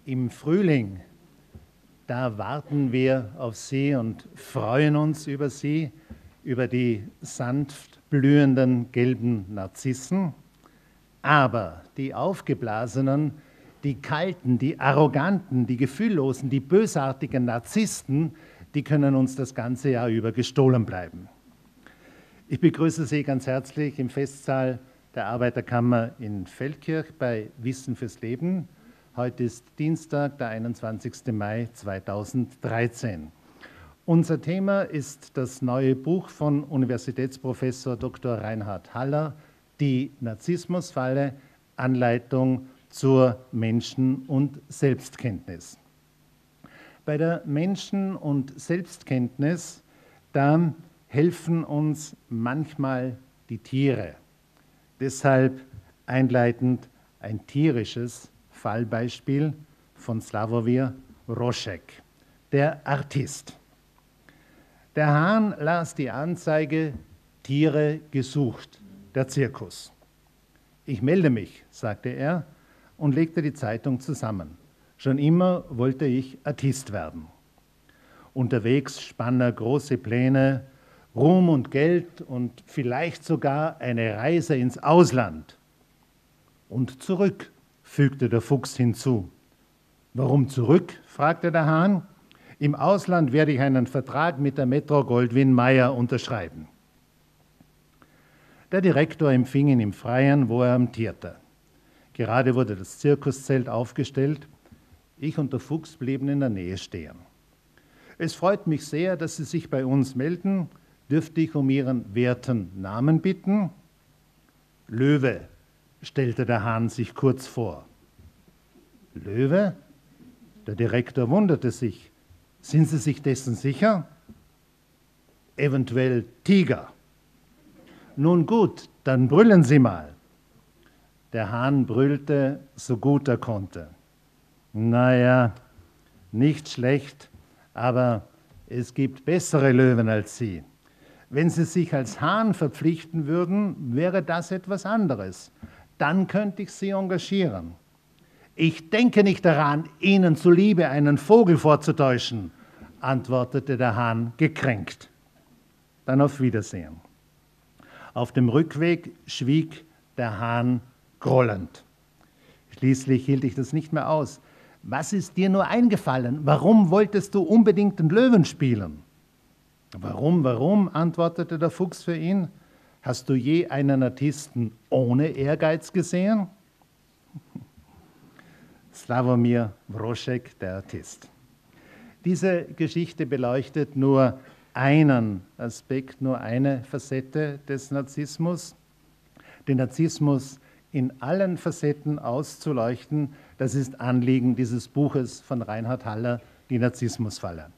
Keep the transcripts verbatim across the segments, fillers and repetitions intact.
Im Frühling, da warten wir auf Sie und freuen uns über Sie, über die sanft blühenden gelben Narzissen. Aber die aufgeblasenen, die kalten, die arroganten, die gefühllosen, die bösartigen Narzissten, die können uns das ganze Jahr über gestohlen bleiben. Ich begrüße Sie ganz herzlich im Festsaal der Arbeiterkammer in Feldkirch bei Wissen fürs Leben. Heute ist Dienstag, der einundzwanzigste Mai zweitausenddreizehn. Unser Thema ist das neue Buch von Universitätsprofessor Doktor Reinhard Haller, Die Narzissmusfalle, Anleitung zur Menschen- und Selbstkenntnis. Bei der Menschen- und Selbstkenntnis, da helfen uns manchmal die Tiere. Deshalb einleitend ein tierisches Fallbeispiel von Sławomir Wroszek, der Artist. Der Hahn las die Anzeige, Tiere gesucht, der Zirkus. Ich melde mich, sagte er und legte die Zeitung zusammen. Schon immer wollte ich Artist werden. Unterwegs spann er große Pläne, Ruhm und Geld und vielleicht sogar eine Reise ins Ausland. Und zurück, fügte der Fuchs hinzu. Warum zurück? Fragte der Hahn. Im Ausland werde ich einen Vertrag mit der Metro-Goldwyn-Mayer unterschreiben. Der Direktor empfing ihn im Freien, wo er amtierte. Gerade wurde das Zirkuszelt aufgestellt. Ich und der Fuchs blieben in der Nähe stehen. Es freut mich sehr, dass Sie sich bei uns melden. Dürfte ich um Ihren werten Namen bitten? Löwe, stellte der Hahn sich kurz vor. Löwe? Der Direktor wunderte sich. Sind Sie sich dessen sicher? Eventuell Tiger. Nun gut, dann brüllen Sie mal. Der Hahn brüllte, so gut er konnte. Naja, nicht schlecht, aber es gibt bessere Löwen als Sie. Wenn Sie sich als Hahn verpflichten würden, wäre das etwas anderes. Dann könnte ich Sie engagieren. Ich denke nicht daran, Ihnen zuliebe einen Vogel vorzutäuschen, antwortete der Hahn gekränkt. Dann auf Wiedersehen. Auf dem Rückweg schwieg der Hahn grollend. Schließlich hielt ich das nicht mehr aus. Was ist dir nur eingefallen? Warum wolltest du unbedingt den Löwen spielen? Warum, warum, antwortete der Fuchs für ihn. Hast du je einen Artisten ohne Ehrgeiz gesehen? Sławomir Wroszek, der Artist. Diese Geschichte beleuchtet nur einen Aspekt, nur eine Facette des Narzissmus. Den Narzissmus in allen Facetten auszuleuchten, das ist Anliegen dieses Buches von Reinhard Haller, Die Narzissmusfalle.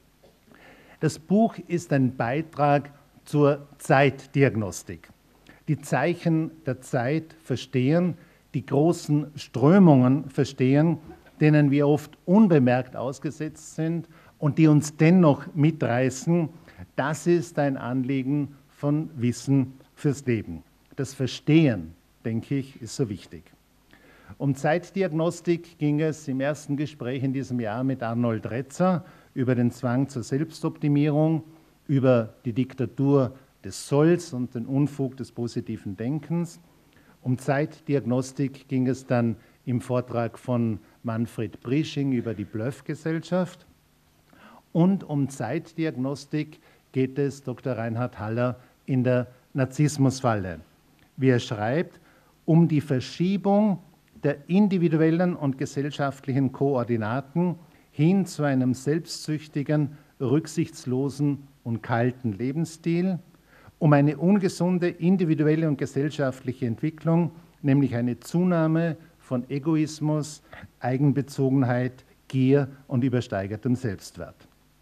Das Buch ist ein Beitrag zur Zeitdiagnostik. Die Zeichen der Zeit verstehen, die großen Strömungen verstehen, denen wir oft unbemerkt ausgesetzt sind und die uns dennoch mitreißen, das ist ein Anliegen von Wissen fürs Leben. Das Verstehen, denke ich, ist so wichtig. Um Zeitdiagnostik ging es im ersten Gespräch in diesem Jahr mit Arnold Retzer über den Zwang zur Selbstoptimierung, über die Diktatur des Solls und den Unfug des positiven Denkens. Um Zeitdiagnostik ging es dann im Vortrag von Manfred Brisching über die Bluff-Gesellschaft. Und um Zeitdiagnostik geht es Doktor Reinhard Haller in der Narzissmusfalle. Wie er schreibt, um die Verschiebung der individuellen und gesellschaftlichen Koordinaten hin zu einem selbstsüchtigen, rücksichtslosen und kalten Lebensstil, um eine ungesunde individuelle und gesellschaftliche Entwicklung, nämlich eine Zunahme von Egoismus, Eigenbezogenheit, Gier und übersteigertem Selbstwert.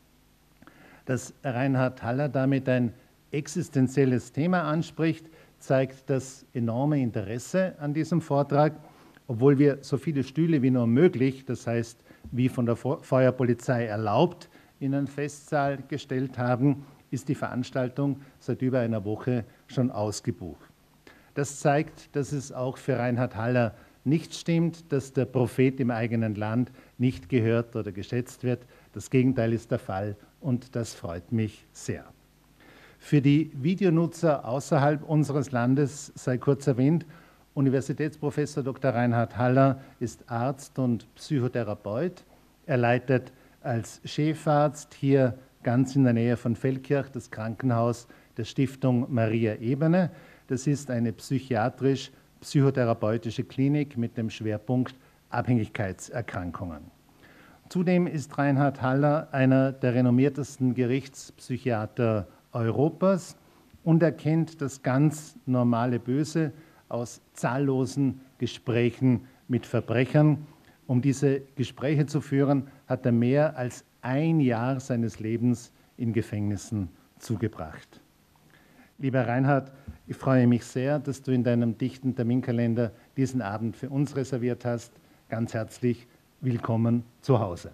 Dass Reinhard Haller damit ein existenzielles Thema anspricht, zeigt das enorme Interesse an diesem Vortrag, obwohl wir so viele Stühle wie nur möglich, das heißt wie von der Feuerpolizei erlaubt, in einen Festsaal gestellt haben, ist die Veranstaltung seit über einer Woche schon ausgebucht. Das zeigt, dass es auch für Reinhard Haller nicht stimmt, dass der Prophet im eigenen Land nicht gehört oder geschätzt wird. Das Gegenteil ist der Fall und das freut mich sehr. Für die Videonutzer außerhalb unseres Landes sei kurz erwähnt, Universitätsprofessor Doktor Reinhard Haller ist Arzt und Psychotherapeut. Er leitet als Chefarzt hier ganz in der Nähe von Feldkirch das Krankenhaus der Stiftung Maria Ebene. Das ist eine psychiatrisch-psychotherapeutische Klinik mit dem Schwerpunkt Abhängigkeitserkrankungen. Zudem ist Reinhard Haller einer der renommiertesten Gerichtspsychiater Europas und er kennt das ganz normale Böse aus zahllosen Gesprächen mit Verbrechern. Um diese Gespräche zu führen, hat er mehr als ein Jahr seines Lebens in Gefängnissen zugebracht. Lieber Reinhard, ich freue mich sehr, dass du in deinem dichten Terminkalender diesen Abend für uns reserviert hast. Ganz herzlich willkommen zu Hause.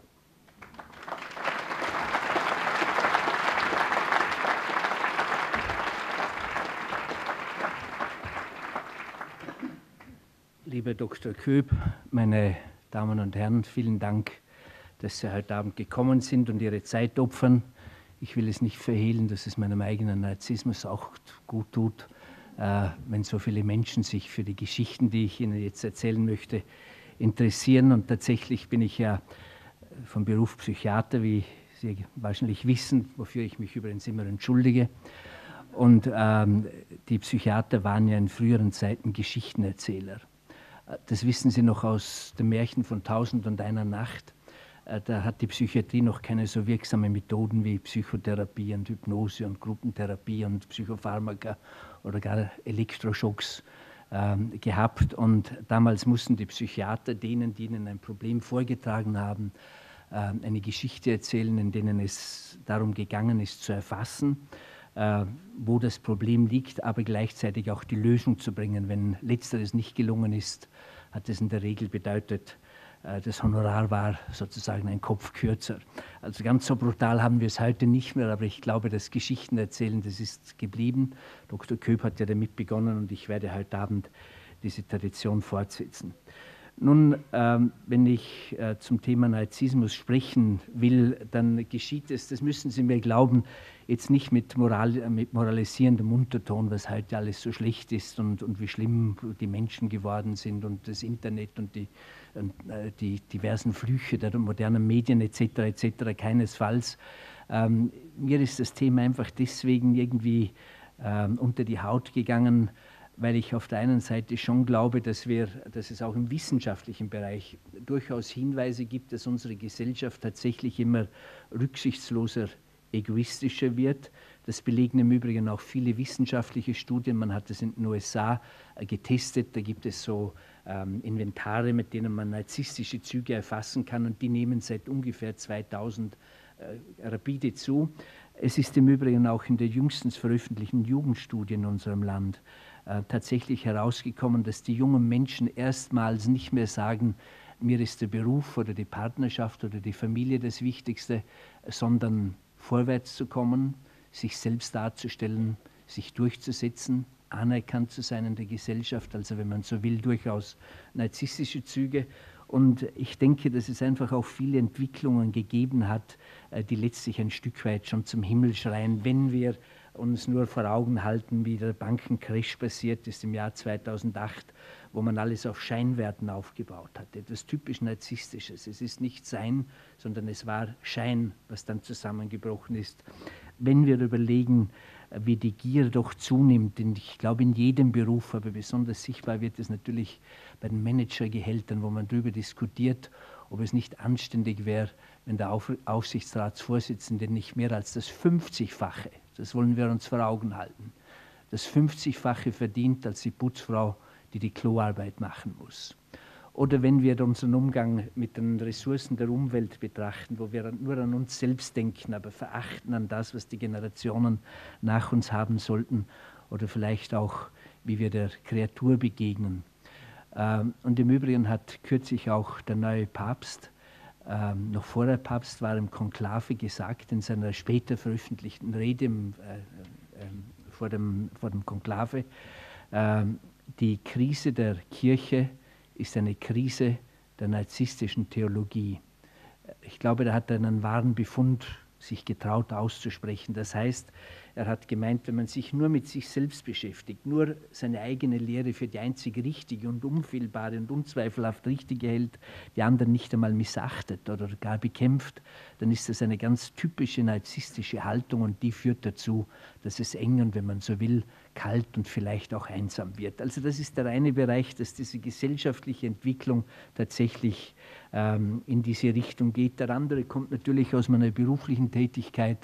Lieber Doktor Köb, meine Damen und Herren, vielen Dank, dass Sie heute Abend gekommen sind und Ihre Zeit opfern. Ich will es nicht verhehlen, dass es meinem eigenen Narzissmus auch gut tut, äh, wenn so viele Menschen sich für die Geschichten, die ich Ihnen jetzt erzählen möchte, interessieren. Und tatsächlich bin ich ja vom Beruf Psychiater, wie Sie wahrscheinlich wissen, wofür ich mich übrigens immer entschuldige. Und ähm, die Psychiater waren ja in früheren Zeiten Geschichtenerzähler. Das wissen Sie noch aus dem Märchen von Tausend und einer Nacht. Da hat die Psychiatrie noch keine so wirksamen Methoden wie Psychotherapie und Hypnose und Gruppentherapie und Psychopharmaka oder gar Elektroschocks ähm, gehabt. Und damals mussten die Psychiater denen, die ihnen ein Problem vorgetragen haben, äh, eine Geschichte erzählen, in denen es darum gegangen ist, zu erfassen, äh, wo das Problem liegt, aber gleichzeitig auch die Lösung zu bringen. Wenn Letzteres nicht gelungen ist, hat es in der Regel bedeutet, das Honorar war sozusagen ein Kopf kürzer. Also ganz so brutal haben wir es heute nicht mehr, aber ich glaube, das Geschichtenerzählen, das ist geblieben. Doktor Köb hat ja damit begonnen und ich werde heute Abend diese Tradition fortsetzen. Nun, ähm, wenn ich äh, zum Thema Narzissmus sprechen will, dann geschieht es, das müssen Sie mir glauben, jetzt nicht mit, Moral, mit moralisierendem Unterton, was heute alles so schlecht ist und, und wie schlimm die Menschen geworden sind und das Internet und die, und, äh, die diversen Flüche der modernen Medien et cetera et cetera keinesfalls. Ähm, mir ist das Thema einfach deswegen irgendwie ähm, unter die Haut gegangen, weil ich auf der einen Seite schon glaube, dass, wir, dass es auch im wissenschaftlichen Bereich durchaus Hinweise gibt, dass unsere Gesellschaft tatsächlich immer rücksichtsloser, egoistischer wird. Das belegen im Übrigen auch viele wissenschaftliche Studien. Man hat das in den U S A getestet. Da gibt es so ähm, Inventare, mit denen man narzisstische Züge erfassen kann und die nehmen seit ungefähr zweitausend äh, rapide zu. Es ist im Übrigen auch in der jüngstens veröffentlichten Jugendstudie in unserem Land äh, tatsächlich herausgekommen, dass die jungen Menschen erstmals nicht mehr sagen, mir ist der Beruf oder die Partnerschaft oder die Familie das Wichtigste, sondern vorwärts zu kommen, sich selbst darzustellen, sich durchzusetzen, anerkannt zu sein in der Gesellschaft, also wenn man so will, durchaus narzisstische Züge. Und ich denke, dass es einfach auch viele Entwicklungen gegeben hat, die letztlich ein Stück weit schon zum Himmel schreien, wenn wir uns nur vor Augen halten, wie der Bankencrash passiert ist im Jahr zweitausendacht, wo man alles auf Scheinwerten aufgebaut hat. Etwas typisch Narzisstisches. Es ist nicht Sein, sondern es war Schein, was dann zusammengebrochen ist. Wenn wir überlegen, wie die Gier doch zunimmt, und ich glaube in jedem Beruf, aber besonders sichtbar wird es natürlich bei den Managergehältern, wo man darüber diskutiert, ob es nicht anständig wäre, wenn der Auf Aufsichtsratsvorsitzende nicht mehr als das fünfzigfache, das wollen wir uns vor Augen halten, das fünfzigfache verdient als die Putzfrau, die die Kloarbeit machen muss. Oder wenn wir unseren Umgang mit den Ressourcen der Umwelt betrachten, wo wir nur an uns selbst denken, aber verachten an das, was die Generationen nach uns haben sollten, oder vielleicht auch, wie wir der Kreatur begegnen. Und im Übrigen hat kürzlich auch der neue Papst, ähm, noch vor der Papst war im Konklave gesagt, in seiner später veröffentlichten Rede im, äh, äh, vor, dem, vor dem Konklave, äh, die Krise der Kirche ist eine Krise der narzisstischen Theologie. Ich glaube, da hat er einen wahren Befund sich getraut auszusprechen. Das heißt, er hat gemeint, wenn man sich nur mit sich selbst beschäftigt, nur seine eigene Lehre für die einzig richtige und unfehlbare und unzweifelhaft richtige hält, die anderen nicht einmal missachtet oder gar bekämpft, dann ist das eine ganz typische narzisstische Haltung und die führt dazu, dass es eng und, wenn man so will, kalt und vielleicht auch einsam wird. Also das ist der eine Bereich, dass diese gesellschaftliche Entwicklung tatsächlich ähm, in diese Richtung geht. Der andere kommt natürlich aus meiner beruflichen Tätigkeit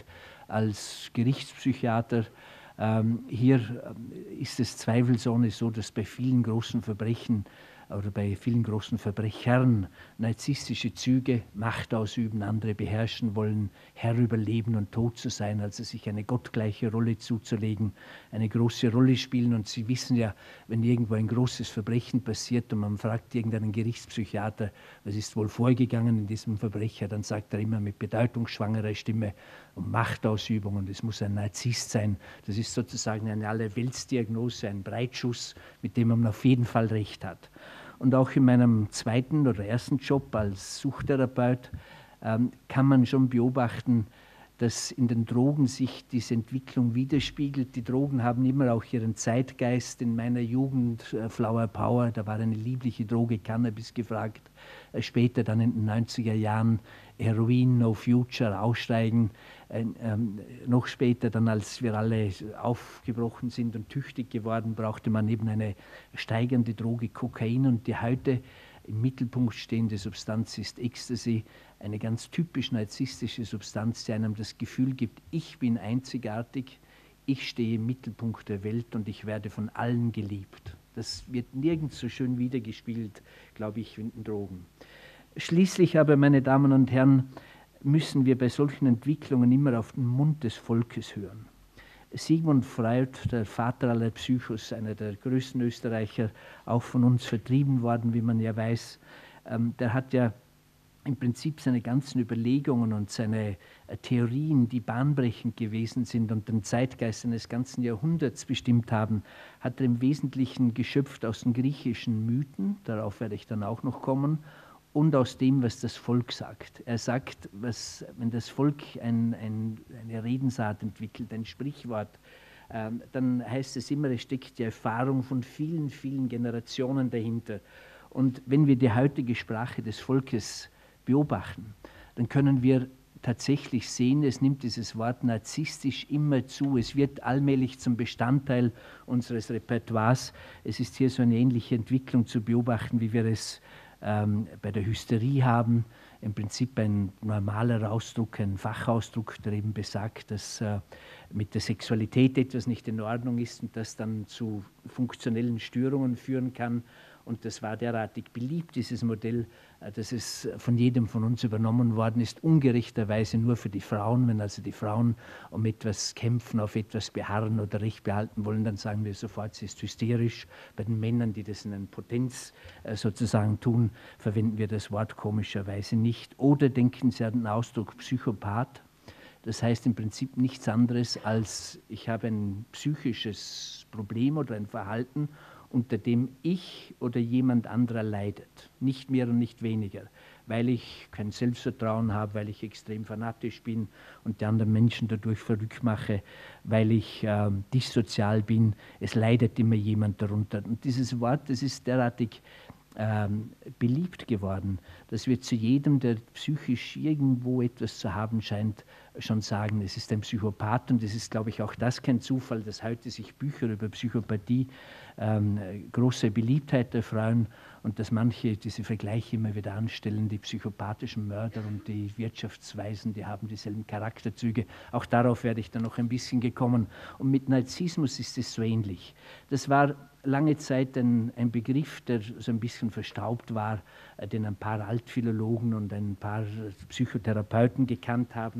als Gerichtspsychiater. Ähm, hier ist es zweifelsohne so, dass bei vielen großen Verbrechen oder bei vielen großen Verbrechern narzisstische Züge, Macht ausüben, andere beherrschen wollen, Herr über Leben und Tod zu sein, also sich eine gottgleiche Rolle zuzulegen, eine große Rolle spielen. Und Sie wissen ja, wenn irgendwo ein großes Verbrechen passiert und man fragt irgendeinen Gerichtspsychiater, was ist wohl vorgegangen in diesem Verbrecher, dann sagt er immer mit bedeutungsschwangerer Stimme um Machtausübung und es muss ein Narzisst sein. Das ist sozusagen eine Allerweltsdiagnose, ein Breitschuss, mit dem man auf jeden Fall recht hat. Und auch in meinem zweiten oder ersten Job als Suchtherapeut ähm, kann man schon beobachten, dass in den Drogen sich diese Entwicklung widerspiegelt. Die Drogen haben immer auch ihren Zeitgeist. In meiner Jugend äh, Flower Power, da war eine liebliche Droge, Cannabis gefragt. Äh, später dann in den neunziger Jahren Heroin, No Future, Aussteigen. Äh, ähm, noch später dann, als wir alle aufgebrochen sind und tüchtig geworden, brauchte man eben eine steigernde Droge, Kokain. Und die heute im Mittelpunkt stehende Substanz ist Ecstasy, eine ganz typisch narzisstische Substanz, die einem das Gefühl gibt, ich bin einzigartig, ich stehe im Mittelpunkt der Welt und ich werde von allen geliebt. Das wird nirgends so schön wiedergespielt, glaube ich, wie in den Drogen. Schließlich aber, meine Damen und Herren, müssen wir bei solchen Entwicklungen immer auf den Mund des Volkes hören. Sigmund Freud, der Vater aller Psychos, einer der größten Österreicher, auch von uns vertrieben worden, wie man ja weiß, ähm, der hat ja im Prinzip seine ganzen Überlegungen und seine äh, Theorien, die bahnbrechend gewesen sind und den Zeitgeist eines ganzen Jahrhunderts bestimmt haben, hat er im Wesentlichen geschöpft aus den griechischen Mythen, darauf werde ich dann auch noch kommen, und aus dem, was das Volk sagt. Er sagt, was, wenn das Volk ein, ein, eine Redensart entwickelt, ein Sprichwort, ähm, dann heißt es immer, es steckt die Erfahrung von vielen, vielen Generationen dahinter. Und wenn wir die heutige Sprache des Volkes beobachten, dann können wir tatsächlich sehen, es nimmt dieses Wort narzisstisch immer zu. Es wird allmählich zum Bestandteil unseres Repertoires. Es ist hier so eine ähnliche Entwicklung zu beobachten, wie wir es ähm, bei der Hysterie haben. Im Prinzip ein normaler Ausdruck, ein Fachausdruck, der eben besagt, dass äh, mit der Sexualität etwas nicht in Ordnung ist und das dann zu funktionellen Störungen führen kann. Und das war derartig beliebt, dieses Modell, dass es von jedem von uns übernommen worden ist, ungerechterweise nur für die Frauen. Wenn also die Frauen um etwas kämpfen, auf etwas beharren oder Recht behalten wollen, dann sagen wir sofort, sie ist hysterisch. Bei den Männern, die das in einer Potenz sozusagen tun, verwenden wir das Wort komischerweise nicht. Oder denken Sie an den Ausdruck Psychopath. Das heißt im Prinzip nichts anderes als, ich habe ein psychisches Problem oder ein Verhalten, unter dem ich oder jemand anderer leidet. Nicht mehr und nicht weniger, weil ich kein Selbstvertrauen habe, weil ich extrem fanatisch bin und die anderen Menschen dadurch verrückt mache, weil ich äh, dissozial bin. Es leidet immer jemand darunter. Und dieses Wort, das ist derartig ähm, beliebt geworden, dass wir zu jedem, der psychisch irgendwo etwas zu haben scheint, schon sagen, es ist ein Psychopath. Und es ist, glaube ich, auch das kein Zufall, dass heute sich Bücher über Psychopathie ähm, große Beliebtheit erfreuen und dass manche diese Vergleiche immer wieder anstellen, die psychopathischen Mörder und die Wirtschaftsweisen, die haben dieselben Charakterzüge. Auch darauf werde ich dann noch ein bisschen gekommen. Und mit Narzissmus ist es so ähnlich. Das war lange Zeit ein, ein Begriff, der so ein bisschen verstaubt war, äh, den ein paar Altphilologen und ein paar Psychotherapeuten gekannt haben und die Künstler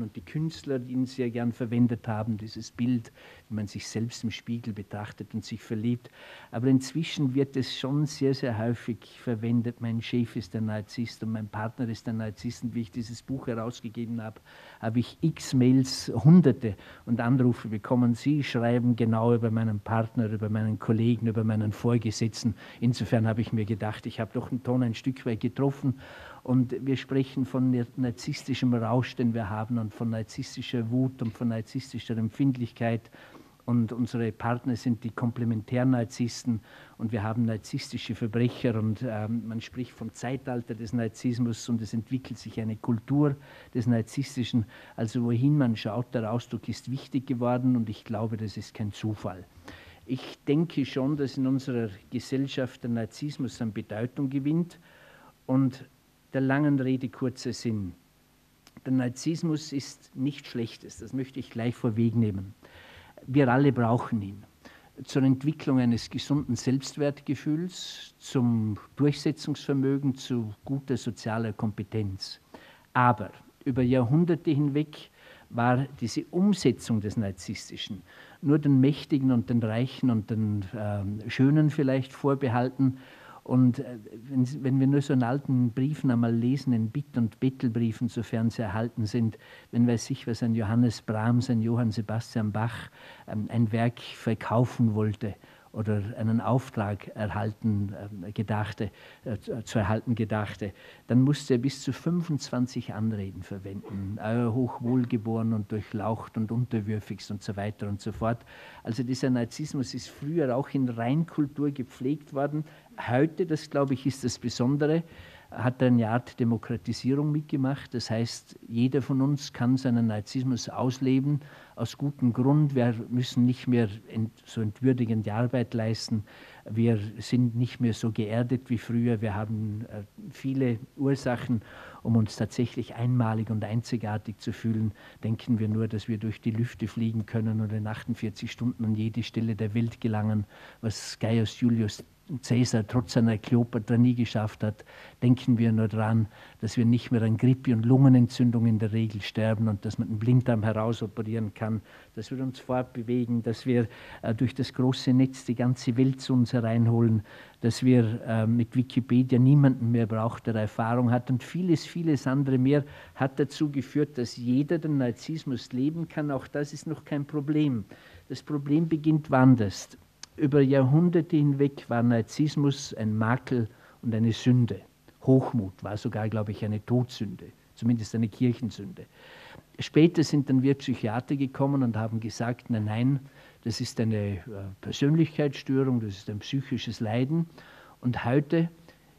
Künstler, die ihn sehr gern verwendet haben, dieses Bild, wie man sich selbst im Spiegel betrachtet und sich verliebt. Aber inzwischen wird es schon sehr, sehr häufig verwendet. Mein Chef ist ein Narzisst und mein Partner ist ein Narzisst. Und wie ich dieses Buch herausgegeben habe, habe ich x Mails, Hunderte und Anrufe bekommen. Sie schreiben genau über meinen Partner, über meinen Kollegen, über meinen Vorgesetzten. Insofern habe ich mir gedacht, ich habe doch einen Ton ein Stück weit getroffen. Und wir sprechen von narzisstischem Rausch, den wir haben, und von narzisstischer Wut und von narzisstischer Empfindlichkeit. Und unsere Partner sind die Komplementärnarzissten und wir haben narzisstische Verbrecher und ähm, man spricht vom Zeitalter des Narzissmus und es entwickelt sich eine Kultur des Narzisstischen. Also wohin man schaut, der Ausdruck ist wichtig geworden und ich glaube, das ist kein Zufall. Ich denke schon, dass in unserer Gesellschaft der Narzissmus an Bedeutung gewinnt und der langen Rede kurzer Sinn. Der Narzissmus ist nichts Schlechtes, das möchte ich gleich vorwegnehmen. Wir alle brauchen ihn zur Entwicklung eines gesunden Selbstwertgefühls, zum Durchsetzungsvermögen, zu guter sozialer Kompetenz. Aber über Jahrhunderte hinweg war diese Umsetzung des Narzisstischen nur den Mächtigen und den Reichen und den äh, Schönen vielleicht vorbehalten. Und wenn, wenn wir nur so in alten Briefen einmal lesen, in Bitt- und Bettelbriefen, sofern sie erhalten sind, wenn weiß ich, was ein Johannes Brahms, ein Johann Sebastian Bach ähm, ein Werk verkaufen wollte oder einen Auftrag erhalten, äh, gedachte, äh, zu erhalten gedachte, dann musste er bis zu fünfundzwanzig Anreden verwenden, euer Hochwohlgeboren und durchlaucht und unterwürfigst und so weiter und so fort. Also dieser Narzissmus ist früher auch in Reinkultur gepflegt worden. Heute, das glaube ich, ist das Besondere, hat er eine Art Demokratisierung mitgemacht. Das heißt, jeder von uns kann seinen Narzissmus ausleben, aus gutem Grund. Wir müssen nicht mehr ent, so entwürdigende Arbeit leisten. Wir sind nicht mehr so geerdet wie früher. Wir haben äh, viele Ursachen, um uns tatsächlich einmalig und einzigartig zu fühlen. Denken wir nur, dass wir durch die Lüfte fliegen können und in achtundvierzig Stunden an jede Stelle der Welt gelangen, was Gaius Julius Caesar trotz seiner Kleopatra nie geschafft hat. Denken wir nur daran, dass wir nicht mehr an Grippe und Lungenentzündung in der Regel sterben und dass man den Blinddarm herausoperieren kann, dass wir uns fortbewegen, dass wir äh, durch das große Netz die ganze Welt zu uns hereinholen, dass wir äh, mit Wikipedia niemanden mehr brauchen, der Erfahrung hat und vieles, vieles andere mehr hat dazu geführt, dass jeder den Narzissmus leben kann. Auch das ist noch kein Problem. Das Problem beginnt woanders. Über Jahrhunderte hinweg war Narzissmus ein Makel und eine Sünde. Hochmut war sogar, glaube ich, eine Todsünde, zumindest eine Kirchensünde. Später sind dann wir Psychiater gekommen und haben gesagt, nein, nein, das ist eine äh, Persönlichkeitsstörung, das ist ein psychisches Leiden. Und heute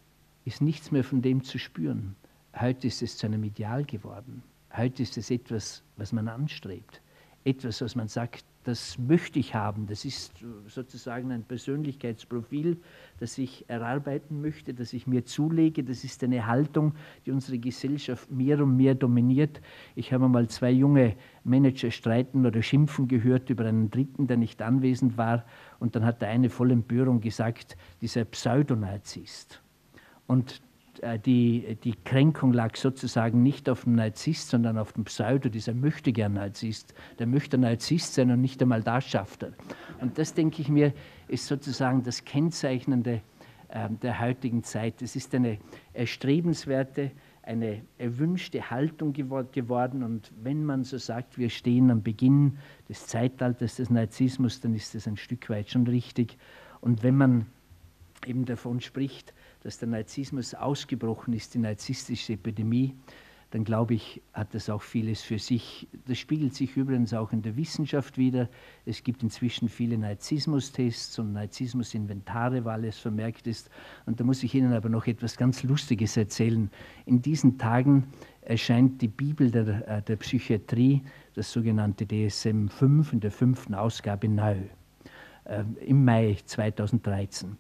ist nichts mehr von dem zu spüren. Heute ist es zu einem Ideal geworden. Heute ist es etwas, was man anstrebt. Etwas, was man sagt, das möchte ich haben. Das ist sozusagen ein Persönlichkeitsprofil, das ich erarbeiten möchte, das ich mir zulege. Das ist eine Haltung, die unsere Gesellschaft mehr und mehr dominiert. Ich habe mal zwei junge Manager streiten oder schimpfen gehört über einen Dritten, der nicht anwesend war. Und dann hat der eine voll Empörung gesagt, dieser Pseudonarzisst. Und Die, die Kränkung lag sozusagen nicht auf dem Narzisst, sondern auf dem Pseudo, dieser Möchtegern-Narzisst. Der möchte Narzisst sein und nicht einmal das schafft er. Und das, denke ich mir, ist sozusagen das Kennzeichnende äh, der heutigen Zeit. Es ist eine erstrebenswerte, eine erwünschte Haltung geworden. Und wenn man so sagt, wir stehen am Beginn des Zeitalters des Narzissmus, dann ist das ein Stück weit schon richtig. Und wenn man eben davon spricht, dass der Narzissmus ausgebrochen ist, die narzisstische Epidemie, dann glaube ich, hat das auch vieles für sich. Das spiegelt sich übrigens auch in der Wissenschaft wider. Es gibt inzwischen viele Narzissmustests und Narzissmusinventare, weil es vermerkt ist. Und da muss ich Ihnen aber noch etwas ganz Lustiges erzählen. In diesen Tagen erscheint die Bibel der, der Psychiatrie, das sogenannte D S M fünf, in der fünften Ausgabe neu, äh, im Mai zweitausenddreizehn.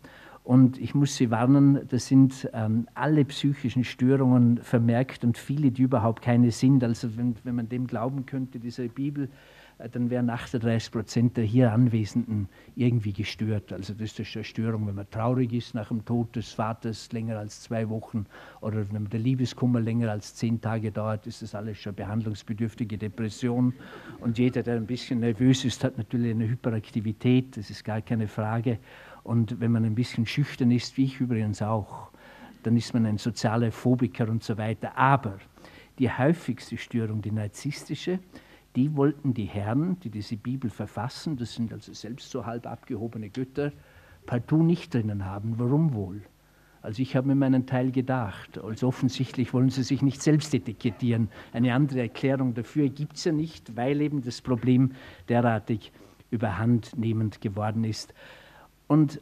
Und ich muss Sie warnen, da sind ähm, alle psychischen Störungen vermerkt und viele, die überhaupt keine sind. Also wenn, wenn man dem glauben könnte, dieser Bibel, äh, dann wären achtunddreißig Prozent der hier Anwesenden irgendwie gestört. Also das ist eine Störung, wenn man traurig ist nach dem Tod des Vaters länger als zwei Wochen oder wenn der Liebeskummer länger als zehn Tage dauert, ist das alles schon behandlungsbedürftige Depression. Und jeder, der ein bisschen nervös ist, hat natürlich eine Hyperaktivität, das ist gar keine Frage. Und wenn man ein bisschen schüchtern ist, wie ich übrigens auch, dann ist man ein sozialer Phobiker und so weiter. Aber die häufigste Störung, die narzisstische, die wollten die Herren, die diese Bibel verfassen, das sind also selbst so halb abgehobene Götter, partout nicht drinnen haben. Warum wohl? Also ich habe mir meinen Teil gedacht. Also offensichtlich wollen sie sich nicht selbst etikettieren. Eine andere Erklärung dafür gibt es ja nicht, weil eben das Problem derartig überhandnehmend geworden ist. Und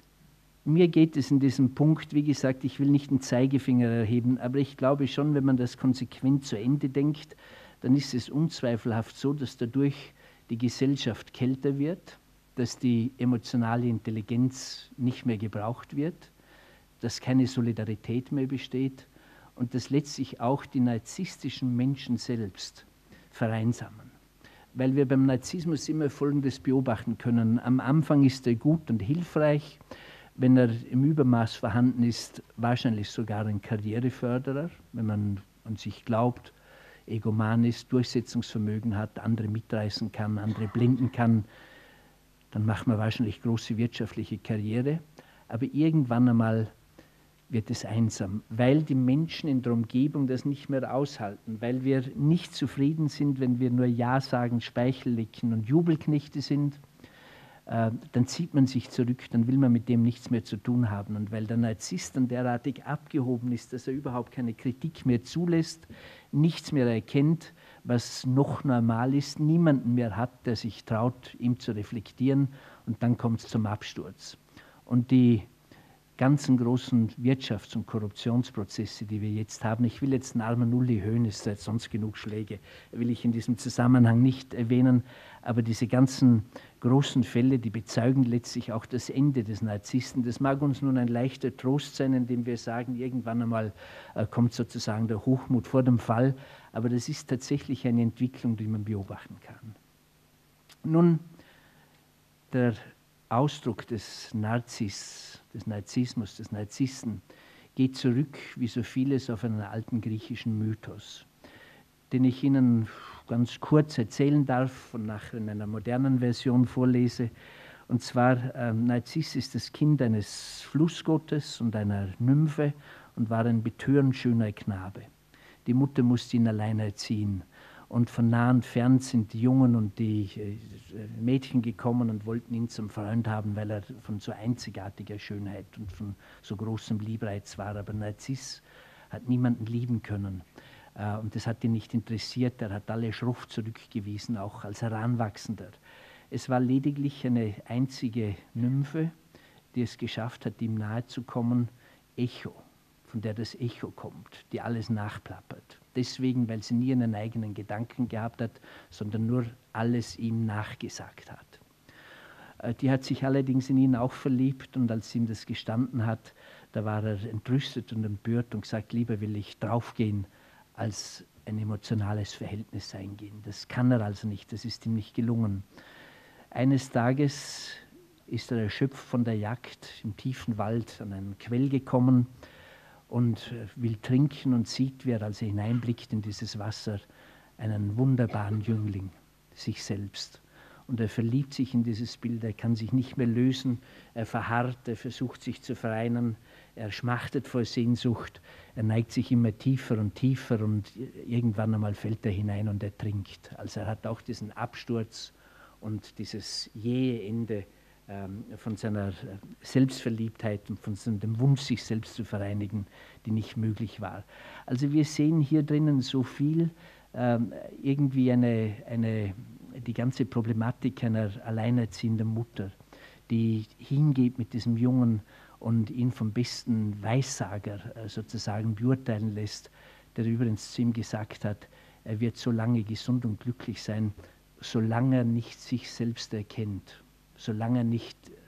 mir geht es in diesem Punkt, wie gesagt, ich will nicht einen Zeigefinger erheben, aber ich glaube schon, wenn man das konsequent zu Ende denkt, dann ist es unzweifelhaft so, dass dadurch die Gesellschaft kälter wird, dass die emotionale Intelligenz nicht mehr gebraucht wird, dass keine Solidarität mehr besteht und dass letztlich auch die narzisstischen Menschen selbst vereinsamen. Weil wir beim Narzissmus immer Folgendes beobachten können. Am Anfang ist er gut und hilfreich, wenn er im Übermaß vorhanden ist, wahrscheinlich sogar ein Karriereförderer, wenn man an sich glaubt, egoman ist, Durchsetzungsvermögen hat, andere mitreißen kann, andere blenden kann, dann macht man wahrscheinlich große wirtschaftliche Karriere. Aber irgendwann einmal wird es einsam, weil die Menschen in der Umgebung das nicht mehr aushalten, weil wir nicht zufrieden sind, wenn wir nur Ja sagen, Speichel lecken und Jubelknechte sind, äh, dann zieht man sich zurück, dann will man mit dem nichts mehr zu tun haben. Und weil der Narzisst dann derartig abgehoben ist, dass er überhaupt keine Kritik mehr zulässt, nichts mehr erkennt, was noch normal ist, niemanden mehr hat, der sich traut, ihm zu reflektieren, und dann kommt es zum Absturz. Und die ganzen großen Wirtschafts- und Korruptionsprozesse, die wir jetzt haben. Ich will jetzt den armen Uli Hoeneß, der hat sonst genug Schläge, will ich in diesem Zusammenhang nicht erwähnen, aber diese ganzen großen Fälle, die bezeugen letztlich auch das Ende des Narzissten. Das mag uns nun ein leichter Trost sein, indem wir sagen, irgendwann einmal äh, kommt sozusagen der Hochmut vor dem Fall, aber das ist tatsächlich eine Entwicklung, die man beobachten kann. Nun, der Ausdruck des Narzis, des Narzissmus, des Narzissen geht zurück, wie so vieles, auf einen alten griechischen Mythos, den ich Ihnen ganz kurz erzählen darf und nachher in einer modernen Version vorlese. Und zwar, äh, Narziss ist das Kind eines Flussgottes und einer Nymphe und war ein betörend schöner Knabe. Die Mutter musste ihn allein erziehen. Und von nah und fern sind die Jungen und die Mädchen gekommen und wollten ihn zum Freund haben, weil er von so einzigartiger Schönheit und von so großem Liebreiz war. Aber Narziss hat niemanden lieben können. Und das hat ihn nicht interessiert. Er hat alle schroff zurückgewiesen, auch als Heranwachsender. Es war lediglich eine einzige Nymphe, die es geschafft hat, ihm nahe zu kommen, Echo, von der das Echo kommt, die alles nachplappert. Deswegen, weil sie nie einen eigenen Gedanken gehabt hat, sondern nur alles ihm nachgesagt hat. Die hat sich allerdings in ihn auch verliebt, und als sie ihm das gestanden hat, da war er entrüstet und empört und gesagt, lieber will ich draufgehen, als ein emotionales Verhältnis eingehen. Das kann er also nicht, das ist ihm nicht gelungen. Eines Tages ist er erschöpft von der Jagd im tiefen Wald an einen Quell gekommen und will trinken und sieht, wie er, als er hineinblickt in dieses Wasser, einen wunderbaren Jüngling, sich selbst. Und er verliebt sich in dieses Bild, er kann sich nicht mehr lösen, er verharrt, er versucht sich zu vereinen, er schmachtet vor Sehnsucht, er neigt sich immer tiefer und tiefer und irgendwann einmal fällt er hinein und er trinkt. Also er hat auch diesen Absturz und dieses jähe Ende von seiner Selbstverliebtheit und von dem Wunsch, sich selbst zu vereinigen, die nicht möglich war. Also wir sehen hier drinnen so viel, ähm, irgendwie eine, eine, die ganze Problematik einer alleinerziehenden Mutter, die hingeht mit diesem Jungen und ihn vom besten Weissager äh, sozusagen beurteilen lässt, der übrigens zu ihm gesagt hat, er wird so lange gesund und glücklich sein, solange er nicht sich selbst erkennt, solange er nicht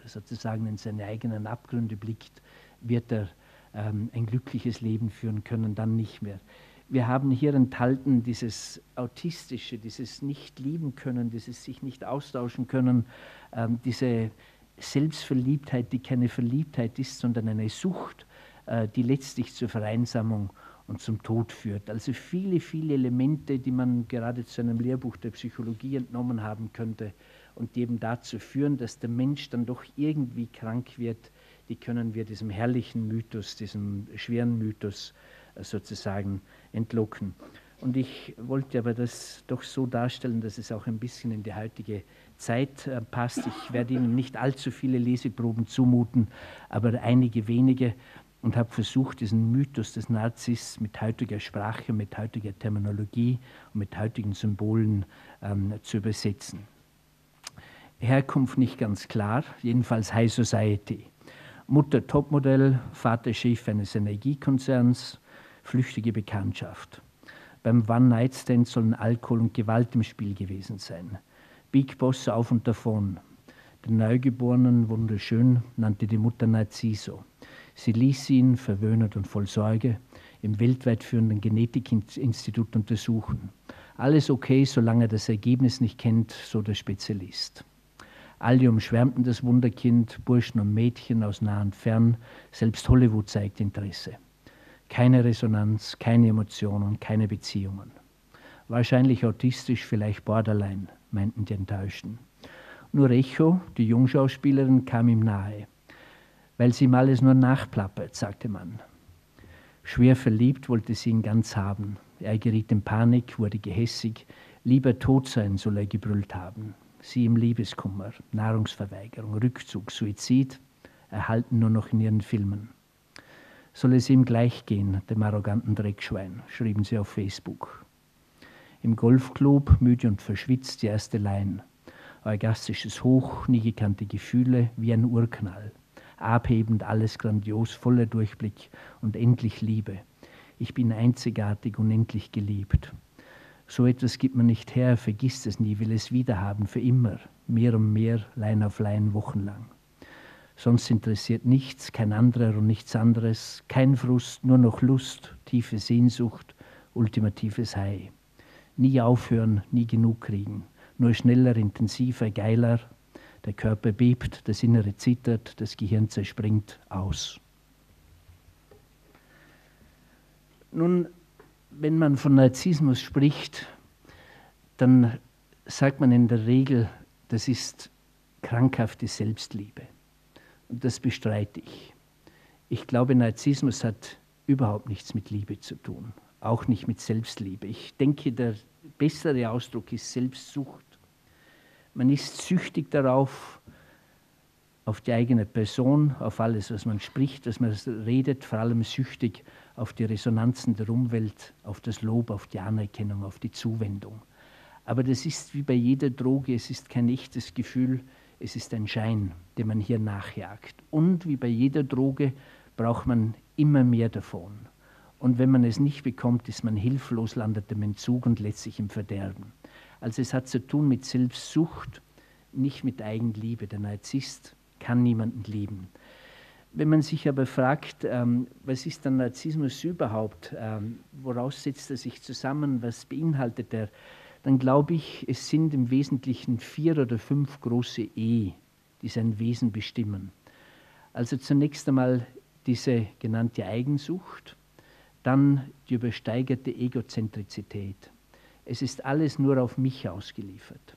sozusagen in seine eigenen Abgründe blickt, wird er ähm, ein glückliches Leben führen können, dann nicht mehr. Wir haben hier enthalten dieses Autistische, dieses Nicht-Lieben-Können, dieses sich nicht austauschen können, ähm, diese Selbstverliebtheit, die keine Verliebtheit ist, sondern eine Sucht, äh, die letztlich zur Vereinsamung und zum Tod führt. Also viele, viele Elemente, die man gerade zu einem Lehrbuch der Psychologie entnommen haben könnte und die eben dazu führen, dass der Mensch dann doch irgendwie krank wird, die können wir diesem herrlichen Mythos, diesem schweren Mythos äh, sozusagen entlocken. Und ich wollte aber das doch so darstellen, dass es auch ein bisschen in die heutige Zeit äh, passt. Ich werde Ihnen nicht allzu viele Leseproben zumuten, aber einige wenige, und habe versucht, diesen Mythos des Narzis mit heutiger Sprache, mit heutiger Terminologie und mit heutigen Symbolen ähm, zu übersetzen. Herkunft nicht ganz klar, jedenfalls High Society. Mutter Topmodell, Vater Chef eines Energiekonzerns, flüchtige Bekanntschaft. Beim One-Night-Stand sollen Alkohol und Gewalt im Spiel gewesen sein. Big Boss auf und davon. Den Neugeborenen, wunderschön, nannte die Mutter Narciso. Sie ließ ihn, verwöhnt und voll Sorge, im weltweit führenden Genetikinstitut untersuchen. Alles okay, solange er das Ergebnis nicht kennt, so der Spezialist. Alle umschwärmten das Wunderkind, Burschen und Mädchen aus nah und fern, selbst Hollywood zeigt Interesse. Keine Resonanz, keine Emotionen, keine Beziehungen. Wahrscheinlich autistisch, vielleicht Borderline, meinten die Enttäuschten. Nur Echo, die Jungschauspielerin, kam ihm nahe. Weil sie ihm alles nur nachplappert, sagte man. Schwer verliebt wollte sie ihn ganz haben. Er geriet in Panik, wurde gehässig. Lieber tot sein, soll er gebrüllt haben. Sie im Liebeskummer, Nahrungsverweigerung, Rückzug, Suizid, erhalten nur noch in ihren Filmen. Soll es ihm gleich gehen, dem arroganten Dreckschwein, schrieben sie auf Facebook. Im Golfclub, müde und verschwitzt, die erste Line. Orgastisches Hoch, nie gekannte Gefühle, wie ein Urknall. Abhebend, alles grandios, voller Durchblick und endlich Liebe. Ich bin einzigartig, unendlich geliebt. So etwas gibt man nicht her, vergisst es nie, will es wiederhaben, für immer. Mehr und mehr, Line auf Line, wochenlang. Sonst interessiert nichts, kein anderer und nichts anderes, kein Frust, nur noch Lust, tiefe Sehnsucht, ultimatives High. Nie aufhören, nie genug kriegen, nur schneller, intensiver, geiler. Der Körper bebt, das Innere zittert, das Gehirn zerspringt aus. Nun, wenn man von Narzissmus spricht, dann sagt man in der Regel, das ist krankhafte Selbstliebe. Und das bestreite ich. Ich glaube, Narzissmus hat überhaupt nichts mit Liebe zu tun, auch nicht mit Selbstliebe. Ich denke, der bessere Ausdruck ist Selbstsucht. Man ist süchtig darauf, auf die eigene Person, auf alles, was man spricht, was man redet, vor allem süchtig auf die Resonanzen der Umwelt, auf das Lob, auf die Anerkennung, auf die Zuwendung. Aber das ist wie bei jeder Droge, es ist kein echtes Gefühl, es ist ein Schein, den man hier nachjagt. Und wie bei jeder Droge braucht man immer mehr davon. Und wenn man es nicht bekommt, ist man hilflos, landet im Entzug und letztlich im Verderben. Also es hat zu tun mit Selbstsucht, nicht mit Eigenliebe. Der Narzisst kann niemanden lieben. Wenn man sich aber fragt, ähm, was ist der Narzissmus überhaupt, ähm, woraus setzt er sich zusammen, was beinhaltet er, dann glaube ich, es sind im Wesentlichen vier oder fünf große E, die sein Wesen bestimmen. Also zunächst einmal diese genannte Eigensucht, dann die übersteigerte Egozentrizität. Es ist alles nur auf mich ausgeliefert.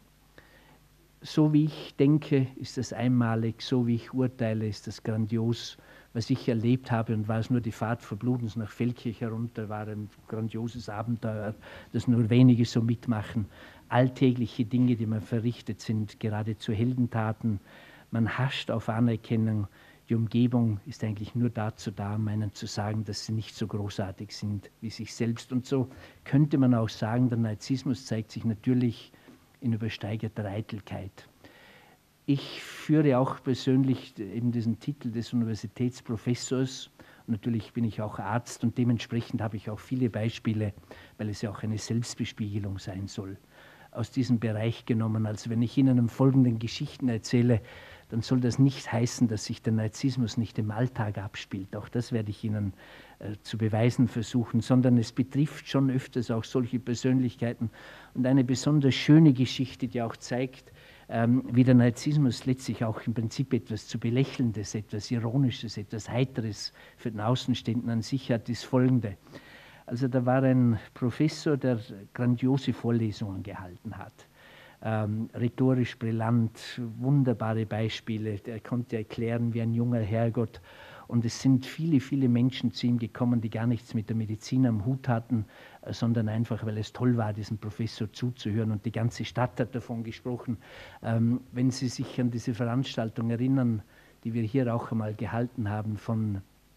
So wie ich denke, ist das einmalig, so wie ich urteile, ist das grandios. Was ich erlebt habe, und war es nur die Fahrt Verblutens nach Feldkirch herunter, war ein grandioses Abenteuer, das nur wenige so mitmachen. Alltägliche Dinge, die man verrichtet, sind geradezu Heldentaten. Man hascht auf Anerkennung. Die Umgebung ist eigentlich nur dazu da, um einen zu sagen, dass sie nicht so großartig sind wie sich selbst. Und so könnte man auch sagen, der Narzissmus zeigt sich natürlich in übersteigerter Eitelkeit. Ich führe auch persönlich eben diesen Titel des Universitätsprofessors. Und natürlich bin ich auch Arzt und dementsprechend habe ich auch viele Beispiele, weil es ja auch eine Selbstbespiegelung sein soll, aus diesem Bereich genommen. Also wenn ich Ihnen folgenden Geschichten erzähle, dann soll das nicht heißen, dass sich der Narzissmus nicht im Alltag abspielt. Auch das werde ich Ihnen äh, zu beweisen versuchen, sondern es betrifft schon öfters auch solche Persönlichkeiten. Und eine besonders schöne Geschichte, die auch zeigt, ähm, wie der Narzissmus letztlich auch im Prinzip etwas zu Belächelndes, etwas Ironisches, etwas Heiteres für den Außenstehenden an sich hat, ist folgende. Also da war ein Professor, der grandiose Vorlesungen gehalten hat. Ähm, rhetorisch brillant, wunderbare Beispiele. Er konnte erklären wie ein junger Herrgott. Und es sind viele, viele Menschen zu ihm gekommen, die gar nichts mit der Medizin am Hut hatten, äh, sondern einfach, weil es toll war, diesem Professor zuzuhören. Und die ganze Stadt hat davon gesprochen. Ähm, wenn Sie sich an diese Veranstaltung erinnern, die wir hier auch einmal gehalten haben von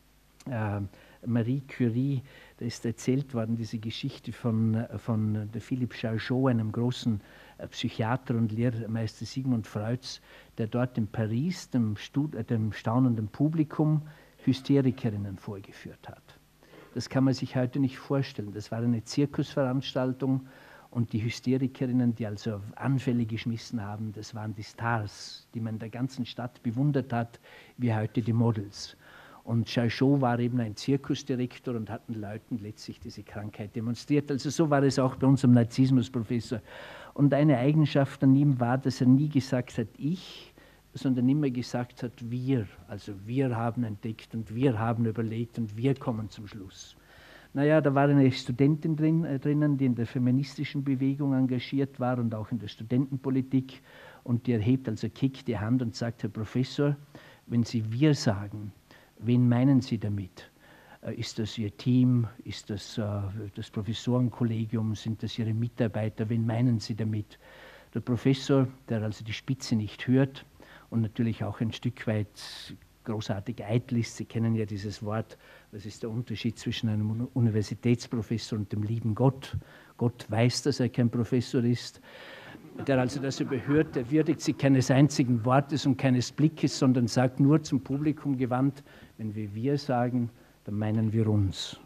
äh, Marie Curie, da ist erzählt worden, diese Geschichte von, von der Philippe Charcot, einem großen Psychiater und Lehrmeister Sigmund Freuds, der dort in Paris dem, Stud dem staunenden Publikum Hysterikerinnen vorgeführt hat. Das kann man sich heute nicht vorstellen. Das war eine Zirkusveranstaltung und die Hysterikerinnen, die also Anfälle geschmissen haben, das waren die Stars, die man in der ganzen Stadt bewundert hat, wie heute die Models. Und Charcot war eben ein Zirkusdirektor und hat den Leuten letztlich diese Krankheit demonstriert. Also so war es auch bei unserem Narzissmusprofessor. Und eine Eigenschaft an ihm war, dass er nie gesagt hat, ich, sondern immer gesagt hat, wir. Also wir haben entdeckt und wir haben überlegt und wir kommen zum Schluss. Naja, da war eine Studentin drin, äh, drinnen, die in der feministischen Bewegung engagiert war und auch in der Studentenpolitik. Und die erhebt also keck die Hand und sagt, Herr Professor, wenn Sie wir sagen, wen meinen Sie damit? Ist das Ihr Team? Ist das äh, das Professorenkollegium? Sind das Ihre Mitarbeiter? Wen meinen Sie damit? Der Professor, der also die Spitze nicht hört und natürlich auch ein Stück weit großartig eitel ist, Sie kennen ja dieses Wort, was ist der Unterschied zwischen einem Universitätsprofessor und dem lieben Gott? Gott weiß, dass er kein Professor ist. Der also das überhört, der würdigt sie keines einzigen Wortes und keines Blickes, sondern sagt nur zum Publikum gewandt, wenn wir wir sagen, dann meinen wir uns.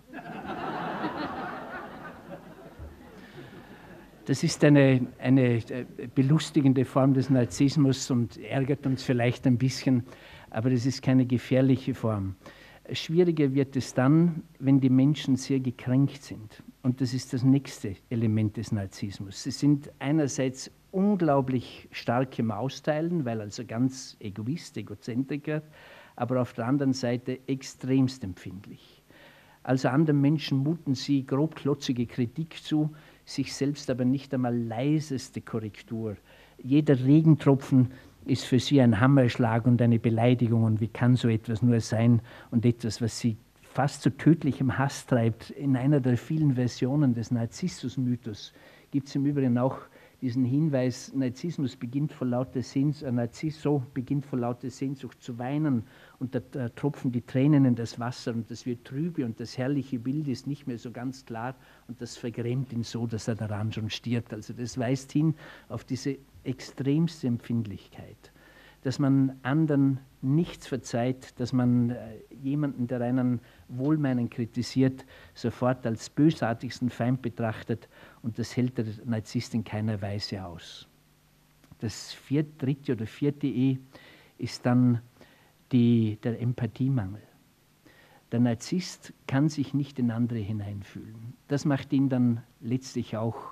Das ist eine, eine belustigende Form des Narzissmus und ärgert uns vielleicht ein bisschen, aber das ist keine gefährliche Form. Schwieriger wird es dann, wenn die Menschen sehr gekränkt sind. Und das ist das nächste Element des Narzissmus. Sie sind einerseits unglaublich stark im Austeilen, weil also ganz Egoist, Egozentriker, aber auf der anderen Seite extremst empfindlich. Also anderen Menschen muten sie grobklotzige Kritik zu, sich selbst aber nicht einmal leiseste Korrektur. Jeder Regentropfen ist für sie ein Hammerschlag und eine Beleidigung. Und wie kann so etwas nur sein? Und etwas, was sie fast zu tödlichem Hass treibt. In einer der vielen Versionen des Narzissmus-Mythos gibt es im Übrigen auch diesen Hinweis, Narzissmus beginnt vor lauter Sehnsucht, äh, Narzisso beginnt vor lauter Sehnsucht zu weinen und da, da tropfen die Tränen in das Wasser und das wird trübe und das herrliche Bild ist nicht mehr so ganz klar und das vergrämt ihn so, dass er daran schon stirbt. Also das weist hin auf diese extremste Empfindlichkeit, dass man anderen nichts verzeiht, dass man äh, jemanden, der einen wohlmeinend kritisiert, sofort als bösartigsten Feind betrachtet und das hält der Narzisst in keiner Weise aus. Das vierte, dritte oder vierte E ist dann die, der Empathiemangel. Der Narzisst kann sich nicht in andere hineinfühlen. Das macht ihn dann letztlich auch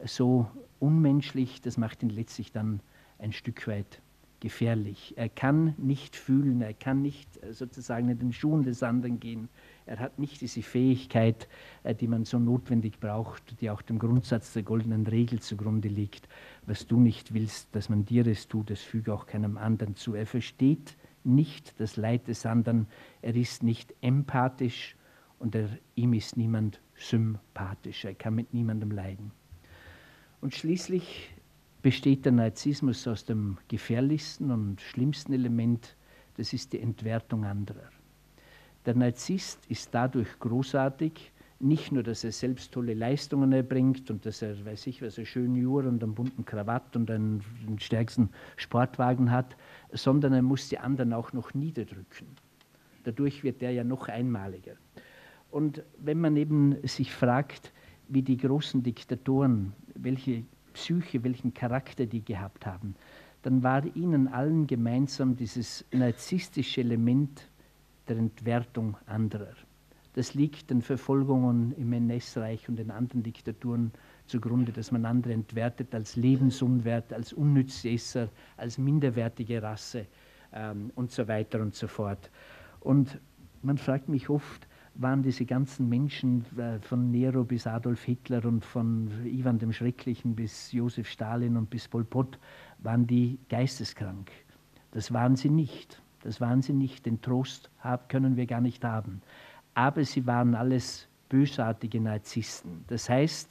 so unmenschlich, das macht ihn letztlich dann ein Stück weit gefährlich. Er kann nicht fühlen, er kann nicht sozusagen in den Schuhen des anderen gehen. Er hat nicht diese Fähigkeit, die man so notwendig braucht, die auch dem Grundsatz der goldenen Regel zugrunde liegt. Was du nicht willst, dass man dir es tut, das füge auch keinem anderen zu. Er versteht nicht das Leid des anderen, er ist nicht empathisch und er, ihm ist niemand sympathisch. Er kann mit niemandem leiden. Und schließlich besteht der Narzissmus aus dem gefährlichsten und schlimmsten Element, das ist die Entwertung anderer. Der Narzisst ist dadurch großartig, nicht nur, dass er selbst tolle Leistungen erbringt und dass er, weiß ich was, eine schöne Uhr und einen bunten Krawatt und einen, den stärksten Sportwagen hat, sondern er muss die anderen auch noch niederdrücken. Dadurch wird er ja noch einmaliger. Und wenn man eben sich fragt, wie die großen Diktatoren, welche Psyche, welchen Charakter die gehabt haben, dann war ihnen allen gemeinsam dieses narzisstische Element der Entwertung anderer. Das liegt den Verfolgungen im N S-Reich und den anderen Diktaturen zugrunde, dass man andere entwertet als lebensunwert, als Unnützesser, als minderwertige Rasse ähm, und so weiter und so fort. Und man fragt mich oft, waren diese ganzen Menschen äh, von Nero bis Adolf Hitler und von Ivan dem Schrecklichen bis Josef Stalin und bis Pol Pot, waren die geisteskrank? Das waren sie nicht. Das waren sie nicht. Den Trost hab, können wir gar nicht haben. Aber sie waren alles bösartige Narzissten. Das heißt,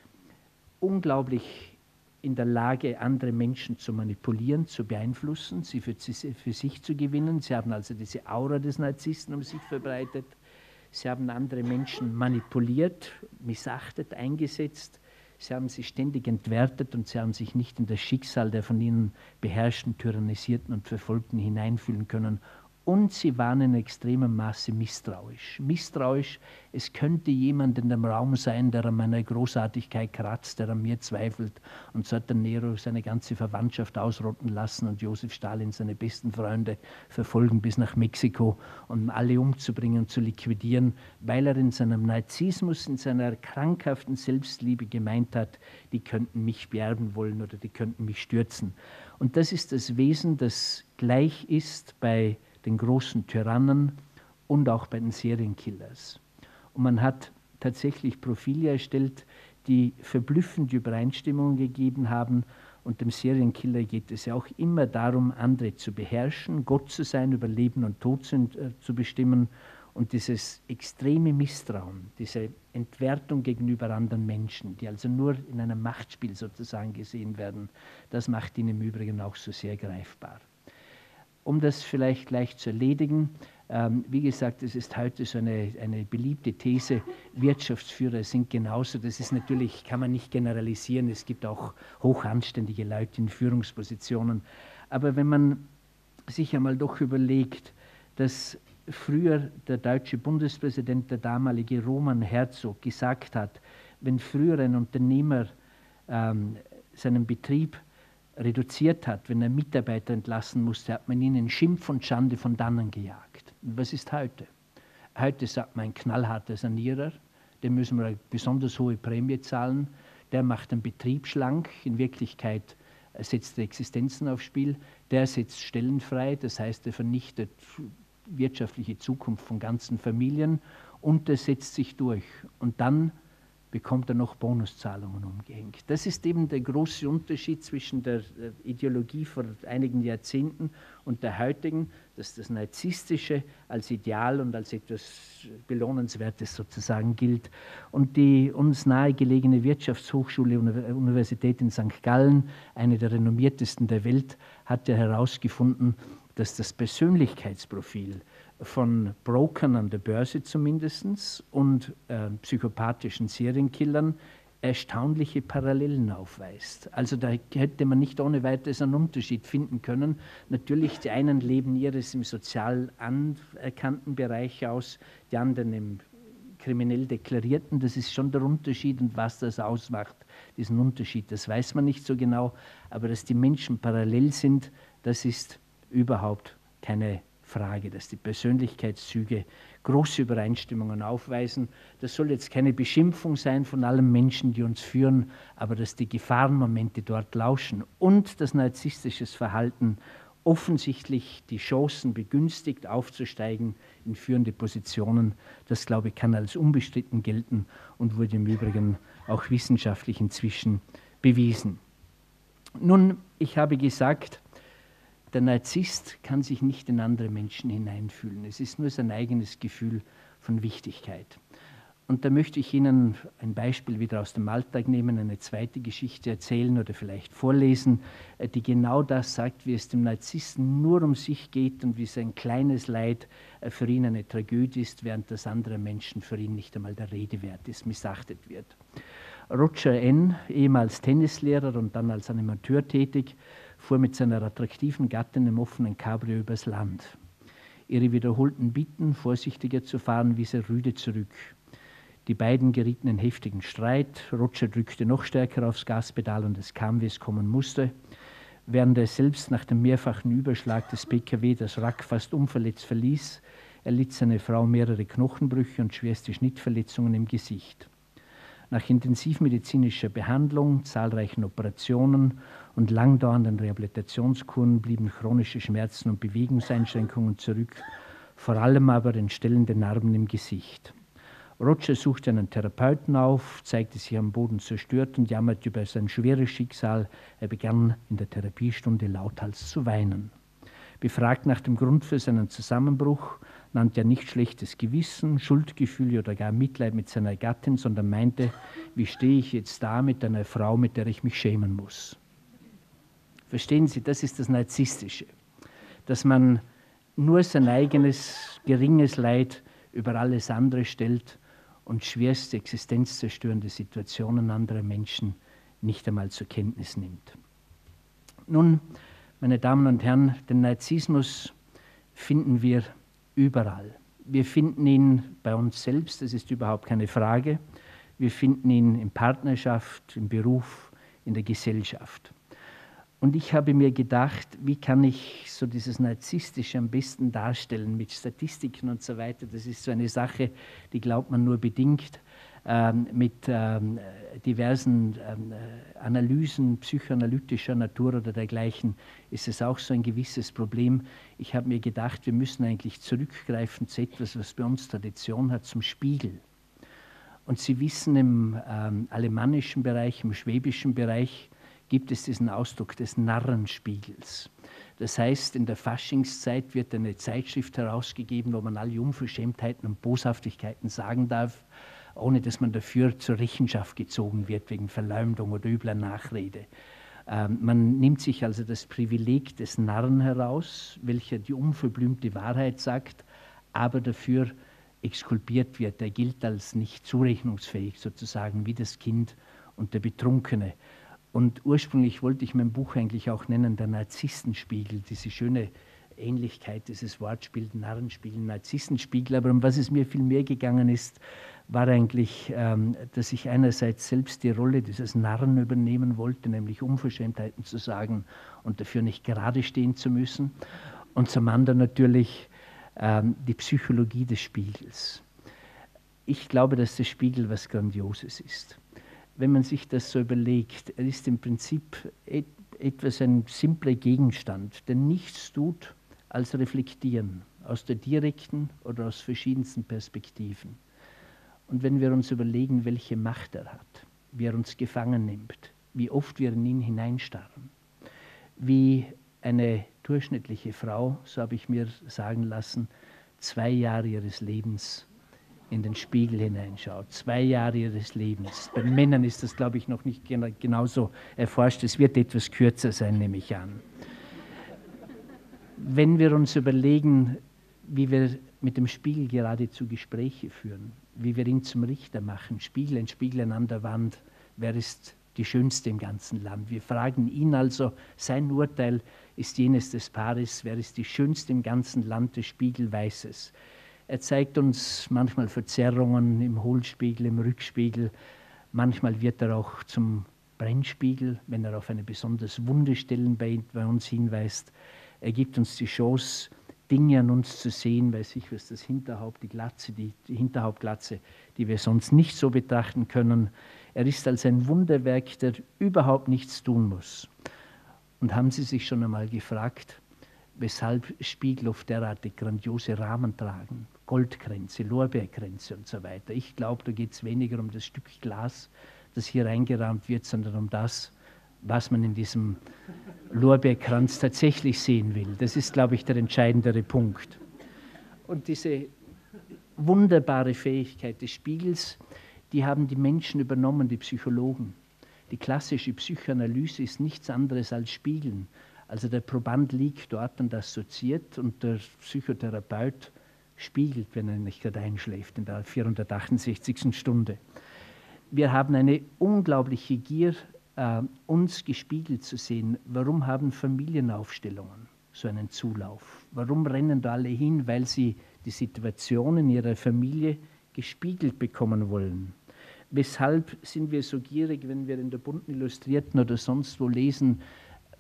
unglaublich in der Lage, andere Menschen zu manipulieren, zu beeinflussen, sie für, für sich zu gewinnen. Sie haben also diese Aura des Narzissten um sich verbreitet. Sie haben andere Menschen manipuliert, missachtet, eingesetzt. Sie haben sie ständig entwertet und sie haben sich nicht in das Schicksal der von ihnen beherrschten, tyrannisierten und Verfolgten hineinfühlen können. Und sie waren in extremem Maße misstrauisch. Misstrauisch, es könnte jemand in dem Raum sein, der an meiner Großartigkeit kratzt, der an mir zweifelt. Und so hat der Nero seine ganze Verwandtschaft ausrotten lassen und Josef Stalin seine besten Freunde verfolgen bis nach Mexiko, um alle umzubringen und zu liquidieren, weil er in seinem Narzissmus, in seiner krankhaften Selbstliebe gemeint hat, die könnten mich beerben wollen oder die könnten mich stürzen. Und das ist das Wesen, das gleich ist bei den großen Tyrannen und auch bei den Serienkillers. Und man hat tatsächlich Profile erstellt, die verblüffende Übereinstimmungen gegeben haben. Und dem Serienkiller geht es ja auch immer darum, andere zu beherrschen, Gott zu sein, über Leben und Tod zu, äh, zu bestimmen. Und dieses extreme Misstrauen, diese Entwertung gegenüber anderen Menschen, die also nur in einem Machtspiel sozusagen gesehen werden, das macht ihn im Übrigen auch so sehr greifbar. Um das vielleicht gleich zu erledigen, ähm, wie gesagt, es ist heute so eine, eine beliebte These, Wirtschaftsführer sind genauso, das ist natürlich, kann man nicht generalisieren, es gibt auch hochanständige Leute in Führungspositionen, aber wenn man sich einmal doch überlegt, dass früher der deutsche Bundespräsident, der damalige Roman Herzog, gesagt hat, wenn früher ein Unternehmer ähm, seinen Betrieb reduziert hat, wenn er Mitarbeiter entlassen musste, hat man ihn in Schimpf und Schande von dannen gejagt. Und was ist heute? Heute sagt man, ein knallharter Sanierer, dem müssen wir eine besonders hohe Prämie zahlen, der macht den Betrieb schlank, in Wirklichkeit setzt er Existenzen aufs Spiel, der setzt Stellen frei, das heißt, er vernichtet wirtschaftliche Zukunft von ganzen Familien und er setzt sich durch. Und dann bekommt er noch Bonuszahlungen umgehängt. Das ist eben der große Unterschied zwischen der Ideologie vor einigen Jahrzehnten und der heutigen, dass das Narzisstische als Ideal und als etwas Belohnenswertes sozusagen gilt. Und die uns nahegelegene Wirtschaftshochschule, Universität in Sankt Gallen, eine der renommiertesten der Welt, hat ja herausgefunden, dass das Persönlichkeitsprofil von Brokern an der Börse zumindest und äh, psychopathischen Serienkillern erstaunliche Parallelen aufweist. Also da hätte man nicht ohne weiteres einen Unterschied finden können. Natürlich, die einen leben ihres im sozial anerkannten Bereich aus, die anderen im kriminell deklarierten. Das ist schon der Unterschied, und was das ausmacht, diesen Unterschied, das weiß man nicht so genau. Aber dass die Menschen parallel sind, das ist überhaupt keine Frage, dass die Persönlichkeitszüge große Übereinstimmungen aufweisen. Das soll jetzt keine Beschimpfung sein von allen Menschen, die uns führen, aber dass die Gefahrenmomente dort lauschen und das narzisstische Verhalten offensichtlich die Chancen begünstigt, aufzusteigen in führende Positionen, das, glaube ich, kann als unbestritten gelten und wurde im Übrigen auch wissenschaftlich inzwischen bewiesen. Nun, ich habe gesagt, der Narzisst kann sich nicht in andere Menschen hineinfühlen. Es ist nur sein eigenes Gefühl von Wichtigkeit. Und da möchte ich Ihnen ein Beispiel wieder aus dem Alltag nehmen, eine zweite Geschichte erzählen oder vielleicht vorlesen, die genau das sagt, wie es dem Narzissten nur um sich geht und wie sein kleines Leid für ihn eine Tragödie ist, während das andere Menschen für ihn nicht einmal der Rede wert ist, missachtet wird. Roger N., ehemals Tennislehrer und dann als Animateur tätig, fuhr mit seiner attraktiven Gattin im offenen Cabrio übers Land. Ihre wiederholten Bitten, vorsichtiger zu fahren, wies er rüde zurück. Die beiden gerieten in heftigen Streit. Roger drückte noch stärker aufs Gaspedal und es kam, wie es kommen musste. während er selbst nach dem mehrfachen Überschlag des B K W das Wrack fast unverletzt verließ, erlitt seine Frau mehrere Knochenbrüche und schwerste Schnittverletzungen im Gesicht. Nach intensivmedizinischer Behandlung, zahlreichen Operationen und langdauernden Rehabilitationskuren blieben chronische Schmerzen und Bewegungseinschränkungen zurück, vor allem aber entstellende Narben im Gesicht. Roger suchte einen Therapeuten auf, zeigte sich am Boden zerstört und jammerte über sein schweres Schicksal. Er begann in der Therapiestunde lauthals zu weinen. Befragt nach dem Grund für seinen Zusammenbruch, nannte er nicht schlechtes Gewissen, Schuldgefühle oder gar Mitleid mit seiner Gattin, sondern meinte, wie stehe ich jetzt da mit einer Frau, mit der ich mich schämen muss. Verstehen Sie, das ist das Narzisstische, dass man nur sein eigenes geringes Leid über alles andere stellt und schwerste existenzzerstörende Situationen anderer Menschen nicht einmal zur Kenntnis nimmt. Nun, meine Damen und Herren, den Narzissmus finden wir überall. Wir finden ihn bei uns selbst, das ist überhaupt keine Frage. Wir finden ihn in Partnerschaft, im Beruf, in der Gesellschaft. Und ich habe mir gedacht, wie kann ich so dieses Narzisstische am besten darstellen mit Statistiken und so weiter. Das ist so eine Sache, die glaubt man nur bedingt. Ähm, mit ähm, diversen ähm, Analysen psychoanalytischer Natur oder dergleichen ist es auch so ein gewisses Problem. Ich habe mir gedacht, wir müssen eigentlich zurückgreifen zu etwas, was bei uns Tradition hat, zum Spiegel. Und Sie wissen, im ähm, alemannischen Bereich, im schwäbischen Bereich gibt es diesen Ausdruck des Narrenspiegels. Das heißt, in der Faschingszeit wird eine Zeitschrift herausgegeben, wo man alle Unverschämtheiten und Boshaftigkeiten sagen darf, ohne dass man dafür zur Rechenschaft gezogen wird wegen Verleumdung oder übler Nachrede. Ähm, man nimmt sich also das Privileg des Narren heraus, welcher die unverblümte Wahrheit sagt, aber dafür exkulpiert wird. Er gilt als nicht zurechnungsfähig, sozusagen wie das Kind und der Betrunkene. Und ursprünglich wollte ich mein Buch eigentlich auch nennen, der Narzisstenspiegel, diese schöne Ähnlichkeit, dieses Wortspiel, Narrenspiegel, Narzisstenspiegel. Aber um was es mir viel mehr gegangen ist, war eigentlich, ähm, dass ich einerseits selbst die Rolle dieses Narren übernehmen wollte, nämlich Unverschämtheiten zu sagen und dafür nicht gerade stehen zu müssen. Und zum anderen natürlich ähm, die Psychologie des Spiegels. Ich glaube, dass der Spiegel was Grandioses ist. Wenn man sich das so überlegt, er ist im Prinzip et etwas ein simpler Gegenstand, der nichts tut als reflektieren, aus der direkten oder aus verschiedensten Perspektiven. Und wenn wir uns überlegen, welche Macht er hat, wie er uns gefangen nimmt, wie oft wir in ihn hineinstarren, wie eine durchschnittliche Frau, so habe ich mir sagen lassen, zwei Jahre ihres Lebens in den Spiegel hineinschaut. Zwei Jahre ihres Lebens. Bei Männern ist das, glaube ich, noch nicht genauso erforscht. Es wird etwas kürzer sein, nehme ich an. Wenn wir uns überlegen, wie wir mit dem Spiegel geradezu Gespräche führen, wie wir ihn zum Richter machen, Spiegel, ein Spiegel an der Wand, wer ist die Schönste im ganzen Land? Wir fragen ihn also, sein Urteil ist jenes des Paares, wer ist die Schönste im ganzen Land, des Spiegel weiß es. Er zeigt uns manchmal Verzerrungen im Hohlspiegel, im Rückspiegel. Manchmal wird er auch zum Brennspiegel, wenn er auf eine besonders wunde Stelle bei, bei uns hinweist. Er gibt uns die Chance, Dinge an uns zu sehen, weiß ich was, das Hinterhaupt, die Glatze, die, die Hinterhauptglatze, die wir sonst nicht so betrachten können. Er ist als ein Wunderwerk, der überhaupt nichts tun muss. Und haben Sie sich schon einmal gefragt, weshalb Spiegel oft derartig grandiose Rahmen tragen? Goldkränze, Lorbeerkränze und so weiter. Ich glaube, da geht es weniger um das Stück Glas, das hier eingerahmt wird, sondern um das, was man in diesem Lorbeerkranz tatsächlich sehen will. Das ist, glaube ich, der entscheidendere Punkt. Und diese wunderbare Fähigkeit des Spiegels, die haben die Menschen übernommen, die Psychologen. Die klassische Psychoanalyse ist nichts anderes als Spiegeln. Also der Proband liegt dort und assoziiert und der Psychotherapeut spiegelt, wenn er nicht gerade einschläft in der vierhundertachtundsechzigsten Stunde. Wir haben eine unglaubliche Gier, äh, uns gespiegelt zu sehen. Warum haben Familienaufstellungen so einen Zulauf? Warum rennen da alle hin? Weil sie die Situation in ihrer Familie gespiegelt bekommen wollen. Weshalb sind wir so gierig, wenn wir in der Bunten Illustrierten oder sonst wo lesen,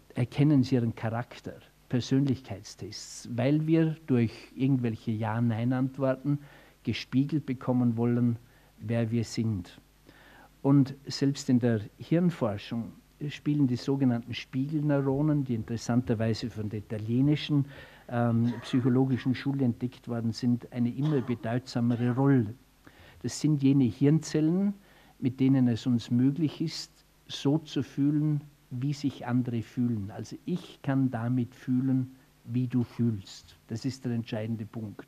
erkennen Sie Ihren Charakter, Persönlichkeitstests, weil wir durch irgendwelche Ja-Nein-Antworten gespiegelt bekommen wollen, wer wir sind. Und selbst in der Hirnforschung spielen die sogenannten Spiegelneuronen, die interessanterweise von der italienischen ähm, psychologischen Schule entdeckt worden sind, eine immer bedeutsamere Rolle. Das sind jene Hirnzellen, mit denen es uns möglich ist, so zu fühlen, wie sich andere fühlen. Also ich kann damit fühlen, wie du fühlst. Das ist der entscheidende Punkt.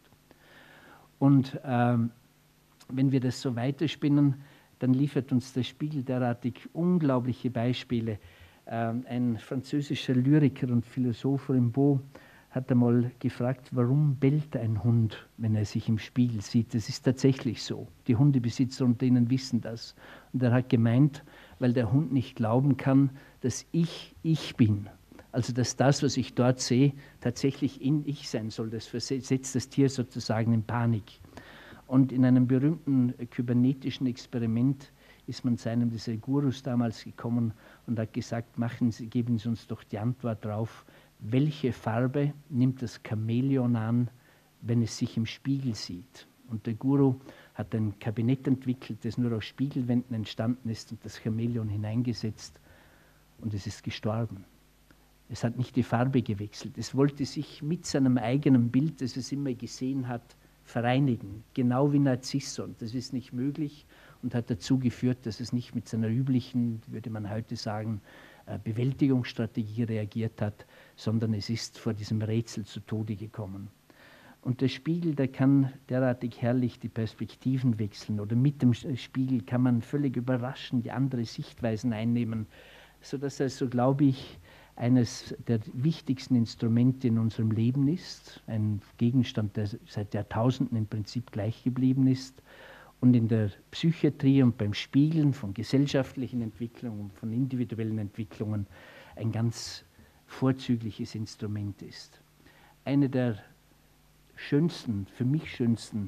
Und ähm, wenn wir das so weiterspinnen, dann liefert uns der Spiegel derartig unglaubliche Beispiele. Ähm, ein französischer Lyriker und Philosoph Rimbaud hat einmal gefragt, warum bellt ein Hund, wenn er sich im Spiegel sieht. Das ist tatsächlich so. Die Hundebesitzer unter ihnen wissen das. Und er hat gemeint, weil der Hund nicht glauben kann, dass ich ich bin. Also dass das, was ich dort sehe, tatsächlich in ich sein soll. Das versetzt das Tier sozusagen in Panik. Und in einem berühmten kybernetischen Experiment ist man zu einem dieser Gurus damals gekommen und hat gesagt, machen Sie, geben Sie uns doch die Antwort darauf, welche Farbe nimmt das Chamäleon an, wenn es sich im Spiegel sieht. Und der Guru hat ein Kabinett entwickelt, das nur aus Spiegelwänden entstanden ist und das Chamäleon hineingesetzt und es ist gestorben. Es hat nicht die Farbe gewechselt. Es wollte sich mit seinem eigenen Bild, das es immer gesehen hat, vereinigen, genau wie Narzisson. Das ist nicht möglich und hat dazu geführt, dass es nicht mit seiner üblichen, würde man heute sagen, Bewältigungsstrategie reagiert hat, sondern es ist vor diesem Rätsel zu Tode gekommen. Und der Spiegel, der kann derartig herrlich die Perspektiven wechseln oder mit dem Spiegel kann man völlig überraschend die andere Sichtweisen einnehmen, sodass also, glaube ich, eines der wichtigsten Instrumente in unserem Leben ist, ein Gegenstand, der seit Jahrtausenden im Prinzip gleich geblieben ist und in der Psychiatrie und beim Spiegeln von gesellschaftlichen Entwicklungen, von individuellen Entwicklungen ein ganz vorzügliches Instrument ist. Eine der schönsten, für mich schönsten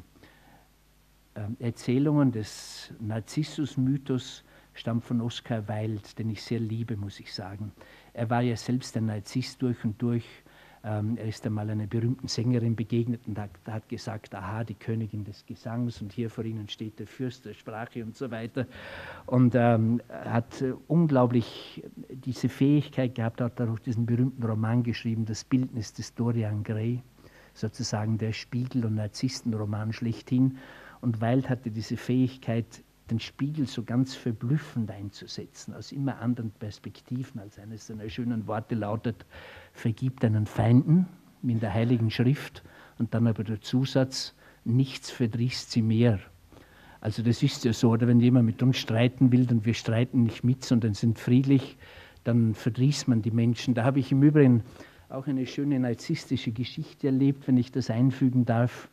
äh, Erzählungen des Narzissus-Mythos stammt von Oscar Wilde, den ich sehr liebe, muss ich sagen. Er war ja selbst ein Narzisst durch und durch. Ähm, er ist einmal einer berühmten Sängerin begegnet und hat, hat gesagt, aha, die Königin des Gesangs und hier vor ihnen steht der Fürst der Sprache und so weiter. Und ähm, hat äh, unglaublich diese Fähigkeit gehabt, hat auch diesen berühmten Roman geschrieben, das Bildnis des Dorian Gray, sozusagen der Spiegel- und Narzisstenroman schlechthin. Und Wilde hatte diese Fähigkeit, den Spiegel so ganz verblüffend einzusetzen, aus immer anderen Perspektiven, als eines seiner schönen Worte lautet, vergib deinen Feinden, wie in der Heiligen Schrift, und dann aber der Zusatz, nichts verdrießt sie mehr. Also das ist ja so, oder wenn jemand mit uns streiten will, und wir streiten nicht mit, sondern sind friedlich, dann verdrießt man die Menschen. Da habe ich im Übrigen auch eine schöne narzisstische Geschichte erlebt, wenn ich das einfügen darf.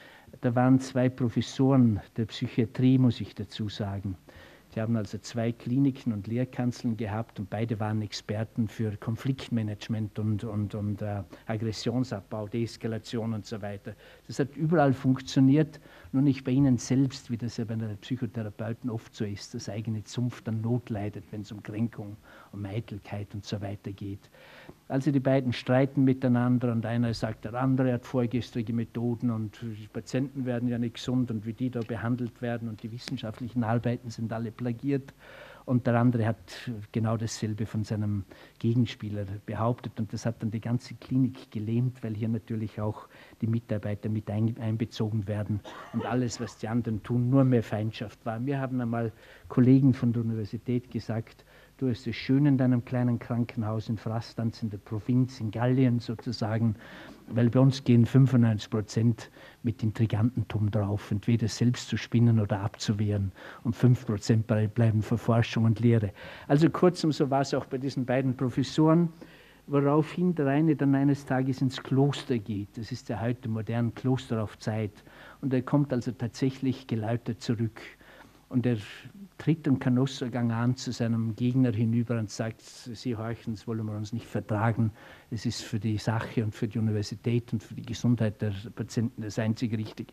Da waren zwei Professoren der Psychiatrie, muss ich dazu sagen. Die haben also zwei Kliniken und Lehrkanzeln gehabt und beide waren Experten für Konfliktmanagement und, und, und äh, Aggressionsabbau, Deeskalation und so weiter. Das hat überall funktioniert, nur nicht bei ihnen selbst, wie das ja bei den Psychotherapeuten oft so ist. Das eigene Zunft an Not leidet, wenn es um Kränkung, um Eitelkeit und so weiter geht. Also die beiden streiten miteinander und einer sagt, der andere hat vorgestrige Methoden und die Patienten werden ja nicht gesund und wie die da behandelt werden und die wissenschaftlichen Arbeiten sind alle plagiert. Und der andere hat genau dasselbe von seinem Gegenspieler behauptet und das hat dann die ganze Klinik gelähmt, weil hier natürlich auch die Mitarbeiter mit einbezogen werden und alles, was die anderen tun, nur mehr Feindschaft war. Wir haben einmal Kollegen von der Universität gesagt, du hast es schön in deinem kleinen Krankenhaus in Frastanz in der Provinz, in Gallien sozusagen, weil bei uns gehen fünfundneunzig Prozent mit Intrigantentum drauf, entweder selbst zu spinnen oder abzuwehren und fünf Prozent bleiben für Forschung und Lehre. Also kurzum, so war es auch bei diesen beiden Professoren, woraufhin der eine dann eines Tages ins Kloster geht. Das ist ja heute modern, Kloster auf Zeit. Und er kommt also tatsächlich geläutert zurück. Und er tritt den Kanossergang an zu seinem Gegner hinüber und sagt, Sie horchen, das wollen wir uns nicht vertragen. Es ist für die Sache und für die Universität und für die Gesundheit der Patienten das einzig Richtige.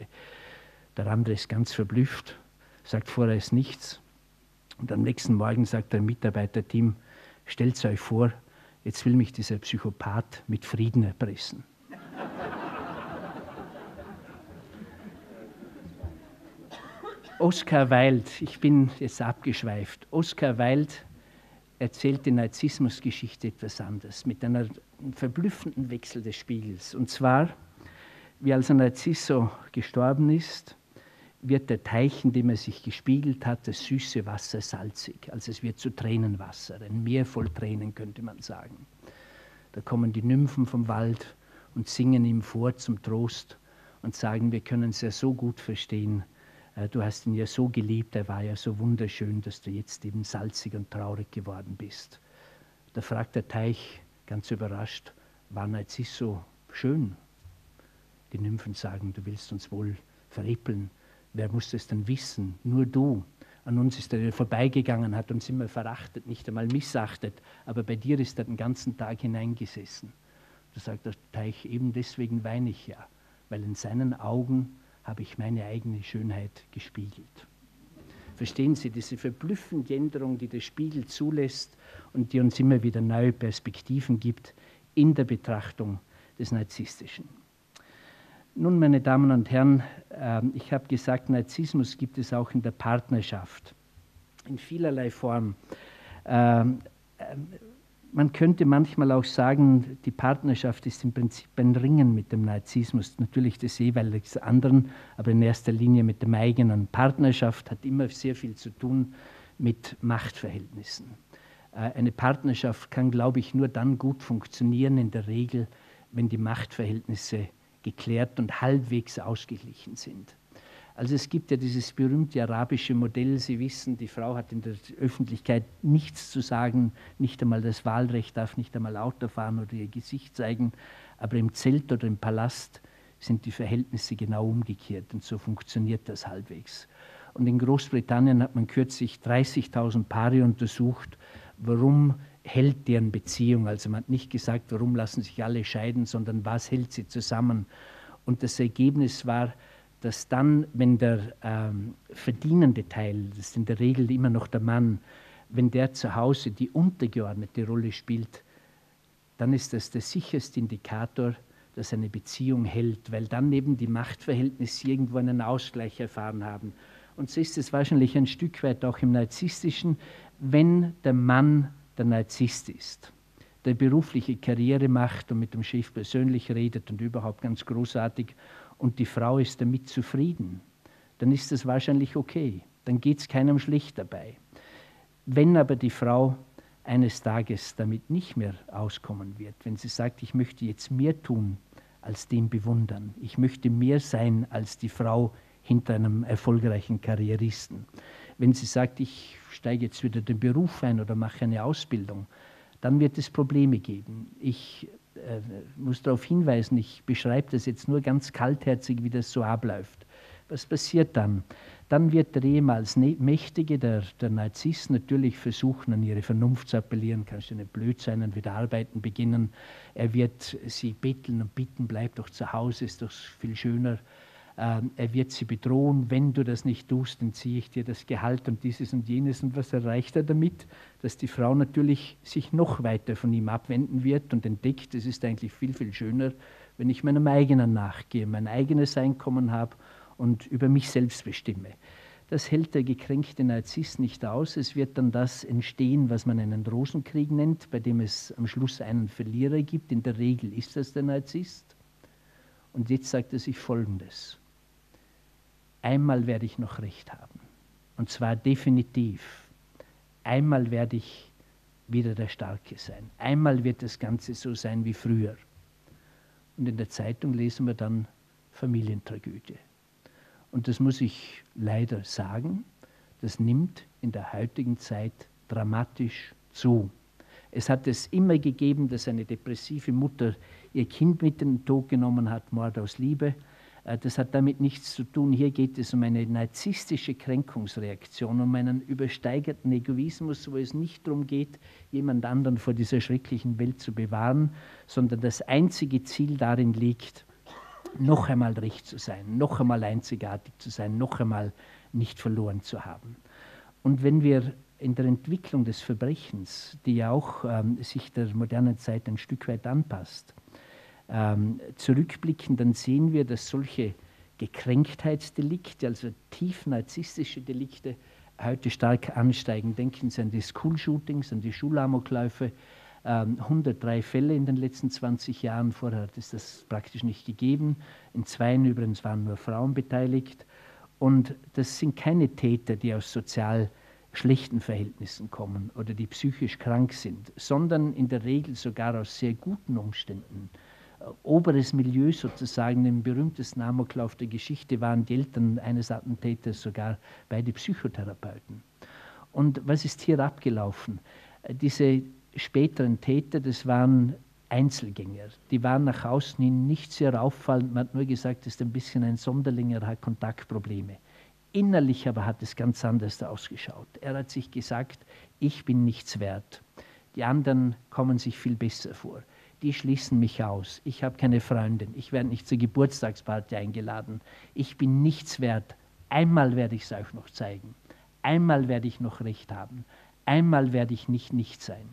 Der andere ist ganz verblüfft, sagt vorher ist nichts. Und am nächsten Morgen sagt der Mitarbeiterteam, stellt euch vor, Jetzt will mich dieser Psychopath mit Frieden erpressen. Oscar Wilde, ich bin jetzt abgeschweift, Oscar Wilde erzählt die Narzissmusgeschichte etwas anders, mit einer verblüffenden Wechsel des Spiegels. Und zwar, wie als Narcisso gestorben ist, wird der Teich, in dem er sich gespiegelt hat, das süße Wasser salzig. Also es wird zu Tränenwasser, ein Meer voll Tränen, könnte man sagen. Da kommen die Nymphen vom Wald und singen ihm vor zum Trost und sagen, wir können es ja so gut verstehen, du hast ihn ja so geliebt, er war ja so wunderschön, dass du jetzt eben salzig und traurig geworden bist. Da fragt der Teich, ganz überrascht, war Narcisso schön? Die Nymphen sagen, du willst uns wohl veräppeln. Wer muss das denn wissen? Nur du. An uns ist er vorbeigegangen, hat uns immer verachtet, nicht einmal missachtet, aber bei dir ist er den ganzen Tag hineingesessen. Da sagt der Teich, eben deswegen weine ich ja, weil in seinen Augen habe ich meine eigene Schönheit gespiegelt. Verstehen Sie, diese verblüffende Änderung, die der Spiegel zulässt und die uns immer wieder neue Perspektiven gibt in der Betrachtung des Narzisstischen. Nun, meine Damen und Herren, äh, ich habe gesagt, Narzissmus gibt es auch in der Partnerschaft, in vielerlei Form. Äh, äh, Man könnte manchmal auch sagen, die Partnerschaft ist im Prinzip ein Ringen mit dem Narzissmus, natürlich des jeweils anderen, aber in erster Linie mit dem eigenen. Partnerschaft hat immer sehr viel zu tun mit Machtverhältnissen. Eine Partnerschaft kann, glaube ich, nur dann gut funktionieren, in der Regel, wenn die Machtverhältnisse geklärt und halbwegs ausgeglichen sind. Also es gibt ja dieses berühmte arabische Modell, Sie wissen, die Frau hat in der Öffentlichkeit nichts zu sagen, nicht einmal das Wahlrecht, darf nicht einmal Auto fahren oder ihr Gesicht zeigen, aber im Zelt oder im Palast sind die Verhältnisse genau umgekehrt und so funktioniert das halbwegs. Und in Großbritannien hat man kürzlich dreißigtausend Paare untersucht, warum hält deren Beziehung, also man hat nicht gesagt, warum lassen sich alle scheiden, sondern was hält sie zusammen. Und das Ergebnis war, dass dann, wenn der ähm, verdienende Teil, das ist in der Regel immer noch der Mann, wenn der zu Hause die untergeordnete Rolle spielt, dann ist das der sicherste Indikator, dass eine Beziehung hält, weil dann eben die Machtverhältnisse irgendwo einen Ausgleich erfahren haben. Und so ist es wahrscheinlich ein Stück weit auch im Narzisstischen, wenn der Mann der Narzisst ist, der berufliche Karriere macht und mit dem Chef persönlich redet und überhaupt ganz großartig, und die Frau ist damit zufrieden, dann ist das wahrscheinlich okay. Dann geht es keinem schlecht dabei. Wenn aber die Frau eines Tages damit nicht mehr auskommen wird, wenn sie sagt, ich möchte jetzt mehr tun als den bewundern, ich möchte mehr sein als die Frau hinter einem erfolgreichen Karrieristen, wenn sie sagt, ich steige jetzt wieder den Beruf ein oder mache eine Ausbildung, dann wird es Probleme geben. Ich äh, muss darauf hinweisen, ich beschreibe das jetzt nur ganz kaltherzig, wie das so abläuft. Was passiert dann? Dann wird der ehemals Mächtige, der, der Narzisst, natürlich versuchen, an ihre Vernunft zu appellieren, kannst du nicht blöd sein und wieder arbeiten beginnen. Er wird sie betteln und bitten, bleib doch zu Hause, ist doch viel schöner. Ähm, er wird sie bedrohen, wenn du das nicht tust, dann ziehe ich dir das Gehalt und dieses und jenes. Und was erreicht er damit? Dass die Frau natürlich sich noch weiter von ihm abwenden wird und entdeckt, es ist eigentlich viel, viel schöner, wenn ich meinem eigenen nachgehe, mein eigenes Einkommen habe und über mich selbst bestimme. Das hält der gekränkte Narzisst nicht aus. Es wird dann das entstehen, was man einen Rosenkrieg nennt, bei dem es am Schluss einen Verlierer gibt. In der Regel ist das der Narzisst. Und jetzt sagt er sich Folgendes. Einmal werde ich noch Recht haben. Und zwar definitiv. Einmal werde ich wieder der Starke sein. Einmal wird das Ganze so sein wie früher. Und in der Zeitung lesen wir dann Familientragödie. Und das muss ich leider sagen, das nimmt in der heutigen Zeit dramatisch zu. Es hat es immer gegeben, dass eine depressive Mutter ihr Kind mit in den Tod genommen hat, Mord aus Liebe. Das hat damit nichts zu tun. Hier geht es um eine narzisstische Kränkungsreaktion, um einen übersteigerten Egoismus, wo es nicht darum geht, jemand anderen vor dieser schrecklichen Welt zu bewahren, sondern das einzige Ziel darin liegt, noch einmal recht zu sein, noch einmal einzigartig zu sein, noch einmal nicht verloren zu haben. Und wenn wir in der Entwicklung des Verbrechens, die ja auch ähm, sich der modernen Zeit ein Stück weit anpasst, ähm, zurückblicken, dann sehen wir, dass solche Gekränktheitsdelikte, also tief narzisstische Delikte, heute stark ansteigen. Denken Sie an die School-Shootings, an die Schulamokläufe. Ähm, hundertdrei Fälle in den letzten zwanzig Jahren, vorher hat es das praktisch nicht gegeben. In zweien übrigens waren nur Frauen beteiligt. Und das sind keine Täter, die aus sozial schlechten Verhältnissen kommen oder die psychisch krank sind, sondern in der Regel sogar aus sehr guten Umständen. Oberes Milieu sozusagen, im berühmtesten Amoklauf der Geschichte waren die Eltern eines Attentäters sogar beide Psychotherapeuten. Und was ist hier abgelaufen? Diese späteren Täter, das waren Einzelgänger. Die waren nach außen hin nicht sehr auffallend. Man hat nur gesagt, das ist ein bisschen ein Sonderling, er hat Kontaktprobleme. Innerlich aber hat es ganz anders ausgeschaut. Er hat sich gesagt, ich bin nichts wert. Die anderen kommen sich viel besser vor. Die schließen mich aus. Ich habe keine Freundin. Ich werde nicht zur Geburtstagsparty eingeladen. Ich bin nichts wert. Einmal werde ich es euch noch zeigen. Einmal werde ich noch Recht haben. Einmal werde ich nicht nicht sein.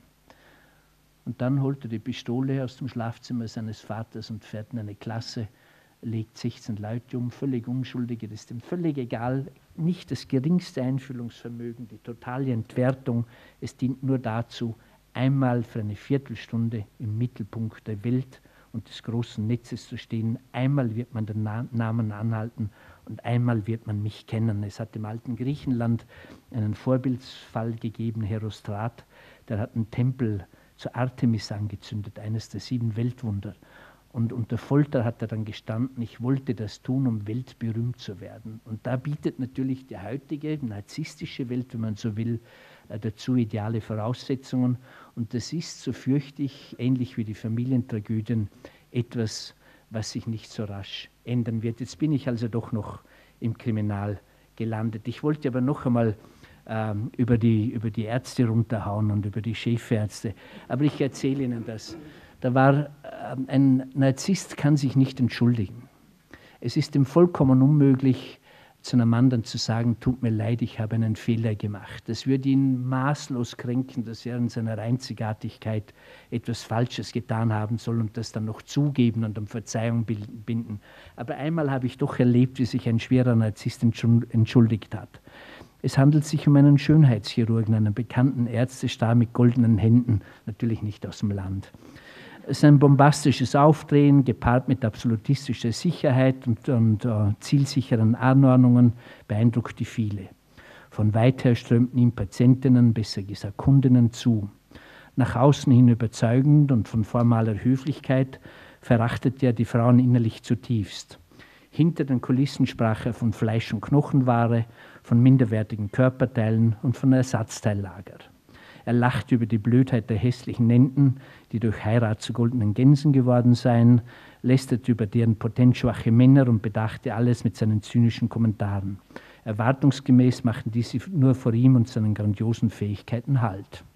Und dann holt er die Pistole aus dem Schlafzimmer seines Vaters und fährt in eine Klasse, legt sechzehn Leute um, völlig Unschuldige, das ist ihm völlig egal, nicht das geringste Einfühlungsvermögen, die totale Entwertung. Es dient nur dazu, einmal für eine Viertelstunde im Mittelpunkt der Welt und des großen Netzes zu stehen. Einmal wird man den Na- Namen anhalten und einmal wird man mich kennen. Es hat im alten Griechenland einen Vorbildsfall gegeben, Herostrat, der hat einen Tempel zu Artemis angezündet, eines der sieben Weltwunder. Und unter Folter hat er dann gestanden, ich wollte das tun, um weltberühmt zu werden. Und da bietet natürlich die heutige narzisstische Welt, wenn man so will, dazu ideale Voraussetzungen. Und das ist, so fürchte ich, ähnlich wie die Familientragödien, etwas, was sich nicht so rasch ändern wird. Jetzt bin ich also doch noch im Kriminal gelandet. Ich wollte aber noch einmal ähm, über, die, über die Ärzte runterhauen und über die Chefärzte. Aber ich erzähle Ihnen das. Da war ähm, ein Narzisst kann sich nicht entschuldigen. Es ist ihm vollkommen unmöglich, zu einem anderen zu sagen, tut mir leid, ich habe einen Fehler gemacht. Das würde ihn maßlos kränken, dass er in seiner Einzigartigkeit etwas Falsches getan haben soll und das dann noch zugeben und um Verzeihung binden. Aber einmal habe ich doch erlebt, wie sich ein schwerer Narzisst entschuldigt hat. Es handelt sich um einen Schönheitschirurgen, einen bekannten Ärztestar mit goldenen Händen, natürlich nicht aus dem Land. Sein bombastisches Auftreten, gepaart mit absolutistischer Sicherheit und, und uh, zielsicheren Anordnungen, beeindruckte viele. Von weit her strömten ihm Patientinnen, besser gesagt Kundinnen, zu. Nach außen hin überzeugend und von formaler Höflichkeit verachtete er die Frauen innerlich zutiefst. Hinter den Kulissen sprach er von Fleisch- und Knochenware, von minderwertigen Körperteilen und von Ersatzteillager. Er lachte über die Blödheit der hässlichen Nenten, die durch Heirat zu goldenen Gänsen geworden seien, lästerte über deren potenzschwache Männer und bedachte alles mit seinen zynischen Kommentaren. Erwartungsgemäß machten diese nur vor ihm und seinen grandiosen Fähigkeiten Halt.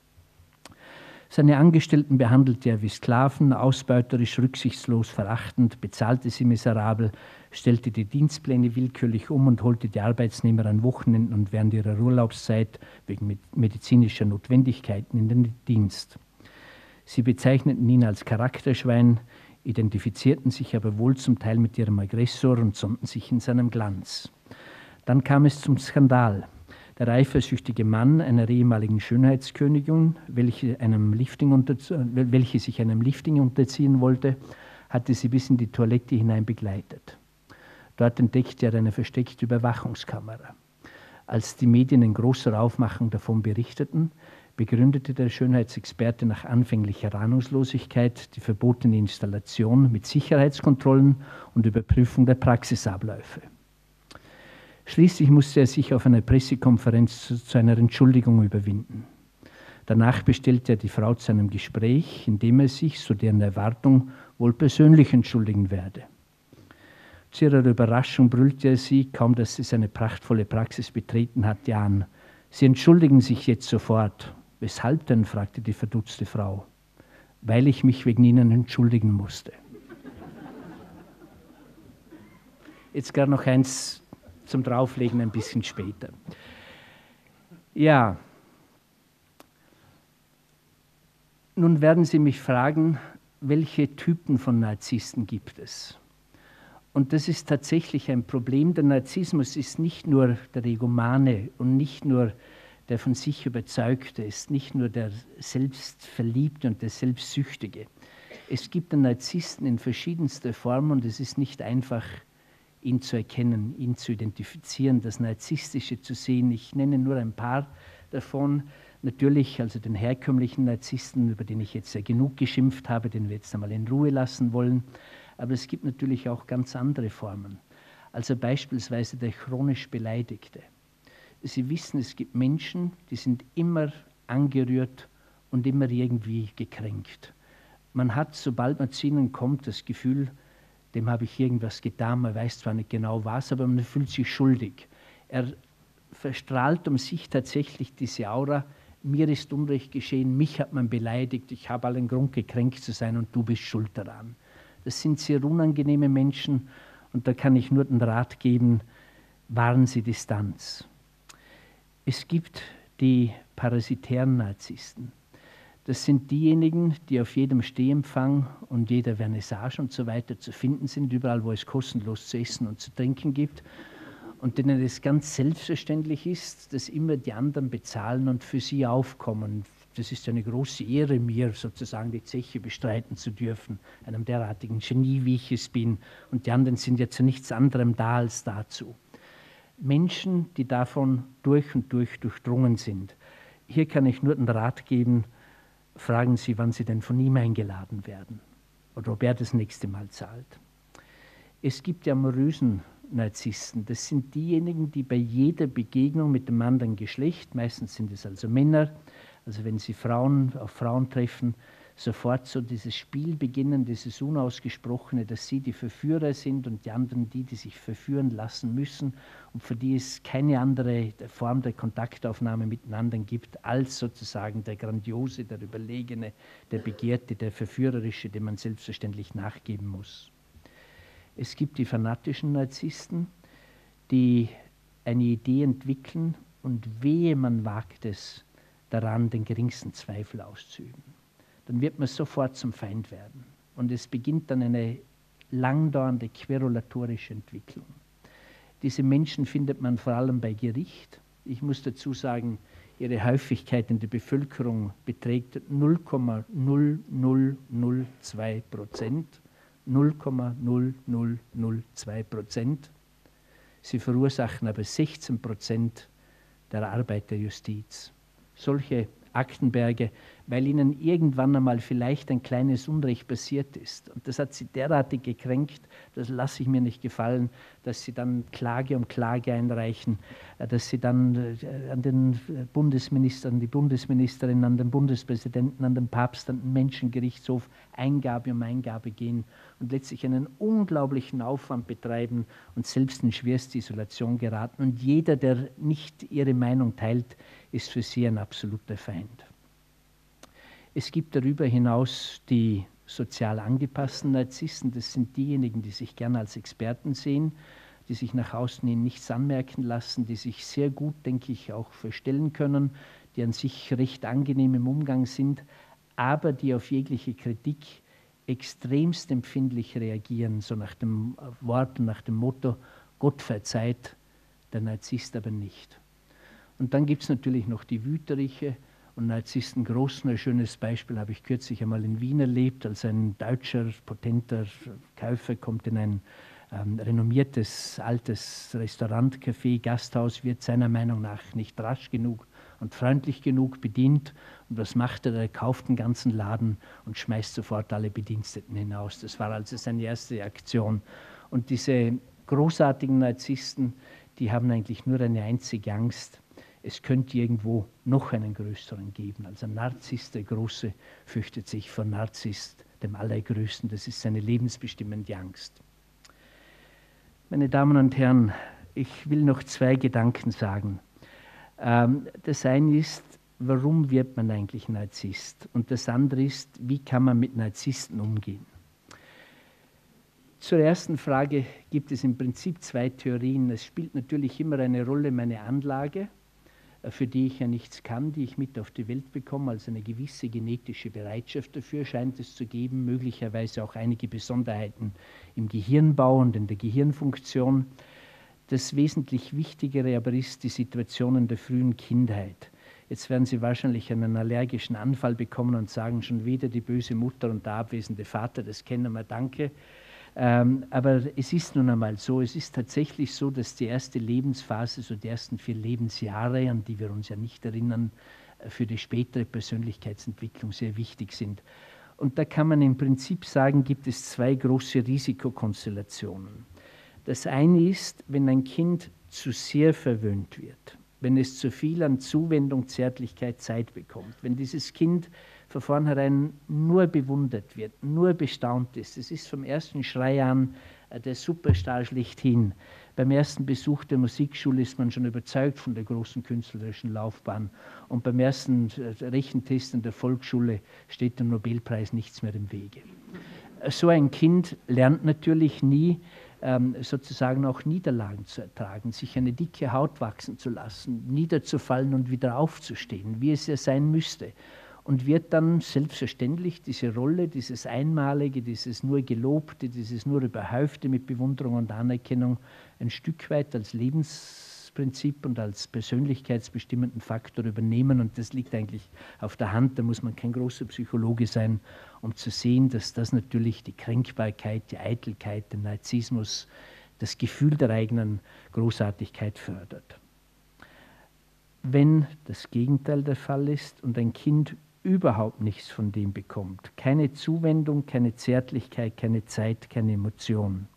Seine Angestellten behandelte er wie Sklaven, ausbeuterisch, rücksichtslos, verachtend, bezahlte sie miserabel, stellte die Dienstpläne willkürlich um und holte die Arbeitsnehmer an Wochenenden und während ihrer Urlaubszeit wegen medizinischer Notwendigkeiten in den Dienst. Sie bezeichneten ihn als Charakterschwein, identifizierten sich aber wohl zum Teil mit ihrem Aggressor und sonnten sich in seinem Glanz. Dann kam es zum Skandal. Der eifersüchtige Mann einer ehemaligen Schönheitskönigin, welche, einem Lifting unter, welche sich einem Lifting unterziehen wollte, hatte sie bis in die Toilette hinein begleitet. Dort entdeckte er eine versteckte Überwachungskamera. Als die Medien in großer Aufmachung davon berichteten, begründete der Schönheitsexperte nach anfänglicher Ahnungslosigkeit die verbotene Installation mit Sicherheitskontrollen und Überprüfung der Praxisabläufe. Schließlich musste er sich auf einer Pressekonferenz zu, zu einer Entschuldigung überwinden. Danach bestellte er die Frau zu einem Gespräch, in dem er sich, so deren Erwartung, wohl persönlich entschuldigen werde. Zu ihrer Überraschung brüllte er sie, kaum dass sie seine prachtvolle Praxis betreten hatte, an. »Sie entschuldigen sich jetzt sofort.« »Weshalb denn?« fragte die verdutzte Frau. »Weil ich mich wegen Ihnen entschuldigen musste.« Jetzt gar noch eins zum Drauflegen ein bisschen später. Ja, Nun werden Sie mich fragen, welche Typen von Narzissten gibt es? Und das ist tatsächlich ein Problem. Der Narzissmus ist nicht nur der Egomane und nicht nur der von sich Überzeugte, ist nicht nur der Selbstverliebte und der Selbstsüchtige. Es gibt den Narzissten in verschiedenster Form und es ist nicht einfach, ihn zu erkennen, ihn zu identifizieren, das Narzisstische zu sehen. Ich nenne nur ein paar davon. Natürlich, also den herkömmlichen Narzissten, über den ich jetzt ja genug geschimpft habe, den wir jetzt einmal in Ruhe lassen wollen. Aber es gibt natürlich auch ganz andere Formen. Also beispielsweise der chronisch Beleidigte. Sie wissen, es gibt Menschen, die sind immer angerührt und immer irgendwie gekränkt. Man hat, sobald man zu ihnen kommt, das Gefühl, dem habe ich irgendwas getan, man weiß zwar nicht genau was, aber man fühlt sich schuldig. Er verstrahlt um sich tatsächlich diese Aura, mir ist Unrecht geschehen, mich hat man beleidigt, ich habe allen Grund, gekränkt zu sein und du bist schuld daran. Das sind sehr unangenehme Menschen und da kann ich nur den Rat geben, wahren Sie Distanz. Es gibt die parasitären Narzissten. Das sind diejenigen, die auf jedem Stehempfang und jeder Vernissage und so weiter zu finden sind, überall, wo es kostenlos zu essen und zu trinken gibt und denen es ganz selbstverständlich ist, dass immer die anderen bezahlen und für sie aufkommen. Das ist eine große Ehre, mir sozusagen die Zeche bestreiten zu dürfen, einem derartigen Genie, wie ich es bin. Und die anderen sind ja zu nichts anderem da als dazu. Menschen, die davon durch und durch durchdrungen sind. Hier kann ich nur den Rat geben, fragen Sie, wann Sie denn von ihm eingeladen werden oder ob er das nächste Mal zahlt. Es gibt die amorösen Narzissten. Das sind diejenigen, die bei jeder Begegnung mit dem anderen Geschlecht, meistens sind es also Männer, also wenn Sie Frauen auf Frauen treffen, sofort so dieses Spiel beginnen, dieses Unausgesprochene, dass sie die Verführer sind und die anderen die, die sich verführen lassen müssen und für die es keine andere Form der Kontaktaufnahme miteinander gibt, als sozusagen der Grandiose, der Überlegene, der Begehrte, der Verführerische, dem man selbstverständlich nachgeben muss. Es gibt die fanatischen Narzissten, die eine Idee entwickeln und wehe man wagt es, daran den geringsten Zweifel auszuüben. Dann wird man sofort zum Feind werden. Und es beginnt dann eine langdauernde querulatorische Entwicklung. Diese Menschen findet man vor allem bei Gericht. Ich muss dazu sagen, ihre Häufigkeit in der Bevölkerung beträgt null Komma null null null zwei Prozent. null Komma null null null zwei Prozent. Sie verursachen aber sechzehn Prozent der Arbeit der Justiz. Solche Aktenberge, weil ihnen irgendwann einmal vielleicht ein kleines Unrecht passiert ist. Und das hat sie derartig gekränkt, das lasse ich mir nicht gefallen, dass sie dann Klage um Klage einreichen, dass sie dann an den Bundesminister, an die Bundesministerin, an den Bundespräsidenten, an den Papst, an den Menschengerichtshof Eingabe um Eingabe gehen und letztlich einen unglaublichen Aufwand betreiben und selbst in schwerste Isolation geraten. Und jeder, der nicht ihre Meinung teilt, ist für sie ein absoluter Feind. Es gibt darüber hinaus die sozial angepassten Narzissten. Das sind diejenigen, die sich gerne als Experten sehen, die sich nach außen hin nichts anmerken lassen, die sich sehr gut, denke ich, auch verstellen können, die an sich recht angenehm im Umgang sind, aber die auf jegliche Kritik extremst empfindlich reagieren, so nach dem Wort und nach dem Motto, Gott verzeiht, der Narzisst aber nicht. Und dann gibt es natürlich noch die Wüteriche und Narzissten Großen. Ein schönes Beispiel habe ich kürzlich einmal in Wien erlebt, als ein deutscher, potenter Käufer kommt in ein ähm, renommiertes, altes Restaurant, Café, Gasthaus, wird seiner Meinung nach nicht rasch genug und freundlich genug bedient. Und was macht er? Er kauft den ganzen Laden und schmeißt sofort alle Bediensteten hinaus. Das war also seine erste Aktion. Und diese großartigen Narzissten, die haben eigentlich nur eine einzige Angst. Es könnte irgendwo noch einen größeren geben. Also Narzisst, der Große, fürchtet sich vor Narzisst, dem Allergrößten. Das ist seine lebensbestimmende Angst. Meine Damen und Herren, ich will noch zwei Gedanken sagen. Das eine ist, warum wird man eigentlich Narzisst? Und das andere ist, wie kann man mit Narzissten umgehen? Zur ersten Frage gibt es im Prinzip zwei Theorien. Es spielt natürlich immer eine Rolle meine Anlage. für die ich ja nichts kann, die ich mit auf die Welt bekomme, also eine gewisse genetische Bereitschaft dafür scheint es zu geben, möglicherweise auch einige Besonderheiten im Gehirnbau und in der Gehirnfunktion. Das wesentlich Wichtigere aber ist die Situation in der frühen Kindheit. Jetzt werden Sie wahrscheinlich einen allergischen Anfall bekommen und sagen, schon wieder die böse Mutter und der abwesende Vater, das kennen wir, danke. Ähm, aber es ist nun einmal so, es ist tatsächlich so, dass die erste Lebensphase, so die ersten vier Lebensjahre, an die wir uns ja nicht erinnern, für die spätere Persönlichkeitsentwicklung sehr wichtig sind. Und da kann man im Prinzip sagen, gibt es zwei große Risikokonstellationen. Das eine ist, wenn ein Kind zu sehr verwöhnt wird, wenn es zu viel an Zuwendung, Zärtlichkeit, Zeit bekommt, wenn dieses Kind von vornherein nur bewundert wird, nur bestaunt ist. Es ist vom ersten Schrei an der Superstar schlechthin. Beim ersten Besuch der Musikschule ist man schon überzeugt von der großen künstlerischen Laufbahn. Und beim ersten Rechentest in der Volksschule steht dem Nobelpreis nichts mehr im Wege. So ein Kind lernt natürlich nie, sozusagen auch Niederlagen zu ertragen, sich eine dicke Haut wachsen zu lassen, niederzufallen und wieder aufzustehen, wie es ja sein müsste. Und wird dann selbstverständlich diese Rolle, dieses Einmalige, dieses nur Gelobte, dieses nur Überhäufte mit Bewunderung und Anerkennung ein Stück weit als Lebensprinzip und als persönlichkeitsbestimmenden Faktor übernehmen. Und das liegt eigentlich auf der Hand, da muss man kein großer Psychologe sein, um zu sehen, dass das natürlich die Kränkbarkeit, die Eitelkeit, den Narzissmus, das Gefühl der eigenen Großartigkeit fördert. Wenn das Gegenteil der Fall ist und ein Kind überhaupt nichts von dem bekommt, keine Zuwendung, keine Zärtlichkeit, keine Zeit, keine Emotion,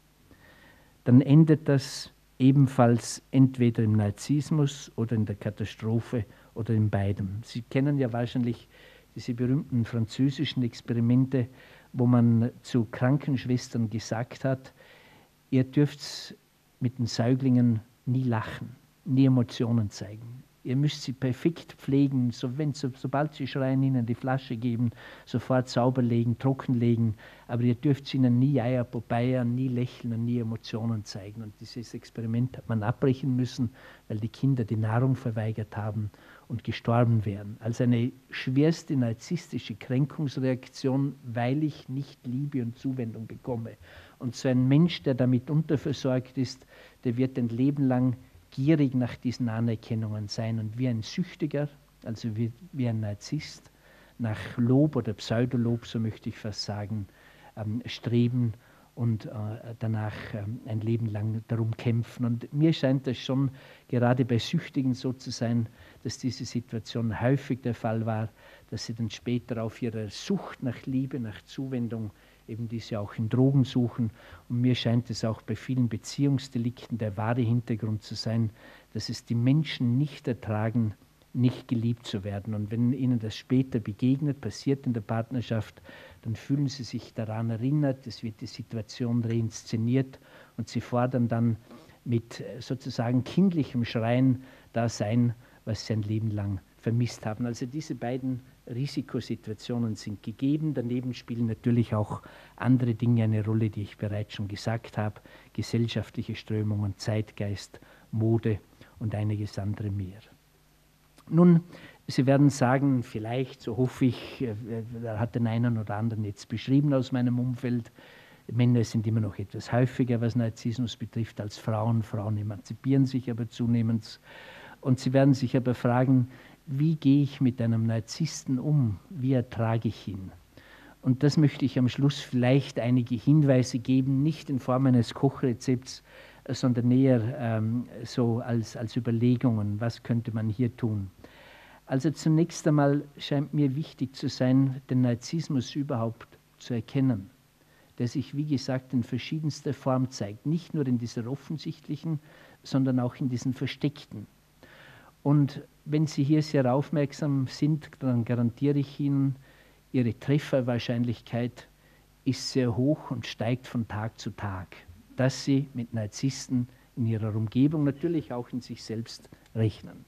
dann endet das ebenfalls entweder im Narzissmus oder in der Katastrophe oder in beidem. Sie kennen ja wahrscheinlich diese berühmten französischen Experimente, wo man zu Krankenschwestern gesagt hat, ihr dürft mit den Säuglingen nie lachen, nie Emotionen zeigen. Ihr müsst sie perfekt pflegen, so wenn, so, sobald sie schreien, ihnen die Flasche geben, sofort sauber legen, trocken legen, aber ihr dürft ihnen nie Eier popeiern, nie lächeln und nie Emotionen zeigen. Und dieses Experiment hat man abbrechen müssen, weil die Kinder die Nahrung verweigert haben und gestorben wären. Als eine schwerste narzisstische Kränkungsreaktion, weil ich nicht Liebe und Zuwendung bekomme. Und so ein Mensch, der damit unterversorgt ist, der wird ein Leben lang gierig nach diesen Anerkennungen sein und wie ein Süchtiger, also wie, wie ein Narzisst, nach Lob oder Pseudolob, so möchte ich fast sagen, ähm, streben und äh, danach ähm, ein Leben lang darum kämpfen. Und mir scheint das schon gerade bei Süchtigen so zu sein, dass diese Situation häufig der Fall war, dass sie dann später auf ihrer Sucht nach Liebe, nach Zuwendung eben diese auch in Drogen suchen. Und mir scheint es auch bei vielen Beziehungsdelikten der wahre Hintergrund zu sein, dass es die Menschen nicht ertragen, nicht geliebt zu werden. Und wenn ihnen das später begegnet, passiert in der Partnerschaft, dann fühlen sie sich daran erinnert, es wird die Situation reinszeniert und sie fordern dann mit sozusagen kindlichem Schreien das sein, was sie ein Leben lang vermisst haben. Also diese beiden Risikosituationen sind gegeben. Daneben spielen natürlich auch andere Dinge eine Rolle, die ich bereits schon gesagt habe. Gesellschaftliche Strömungen, Zeitgeist, Mode und einiges andere mehr. Nun, Sie werden sagen, vielleicht, so hoffe ich, er hat den einen oder anderen jetzt beschrieben aus meinem Umfeld, Männer sind immer noch etwas häufiger, was Narzissmus betrifft, als Frauen. Frauen emanzipieren sich aber zunehmend. Und Sie werden sich aber fragen, wie gehe ich mit einem Narzissten um? Wie ertrage ich ihn? Und das möchte ich am Schluss vielleicht einige Hinweise geben, nicht in Form eines Kochrezepts, sondern eher ähm, so als, als Überlegungen, was könnte man hier tun. Also zunächst einmal scheint mir wichtig zu sein, den Narzissmus überhaupt zu erkennen, der sich, wie gesagt, in verschiedenster Form zeigt, nicht nur in dieser offensichtlichen, sondern auch in diesen versteckten. Und wenn Sie hier sehr aufmerksam sind, dann garantiere ich Ihnen, Ihre Trefferwahrscheinlichkeit ist sehr hoch und steigt von Tag zu Tag, dass Sie mit Narzissten in Ihrer Umgebung, natürlich auch in sich selbst, rechnen.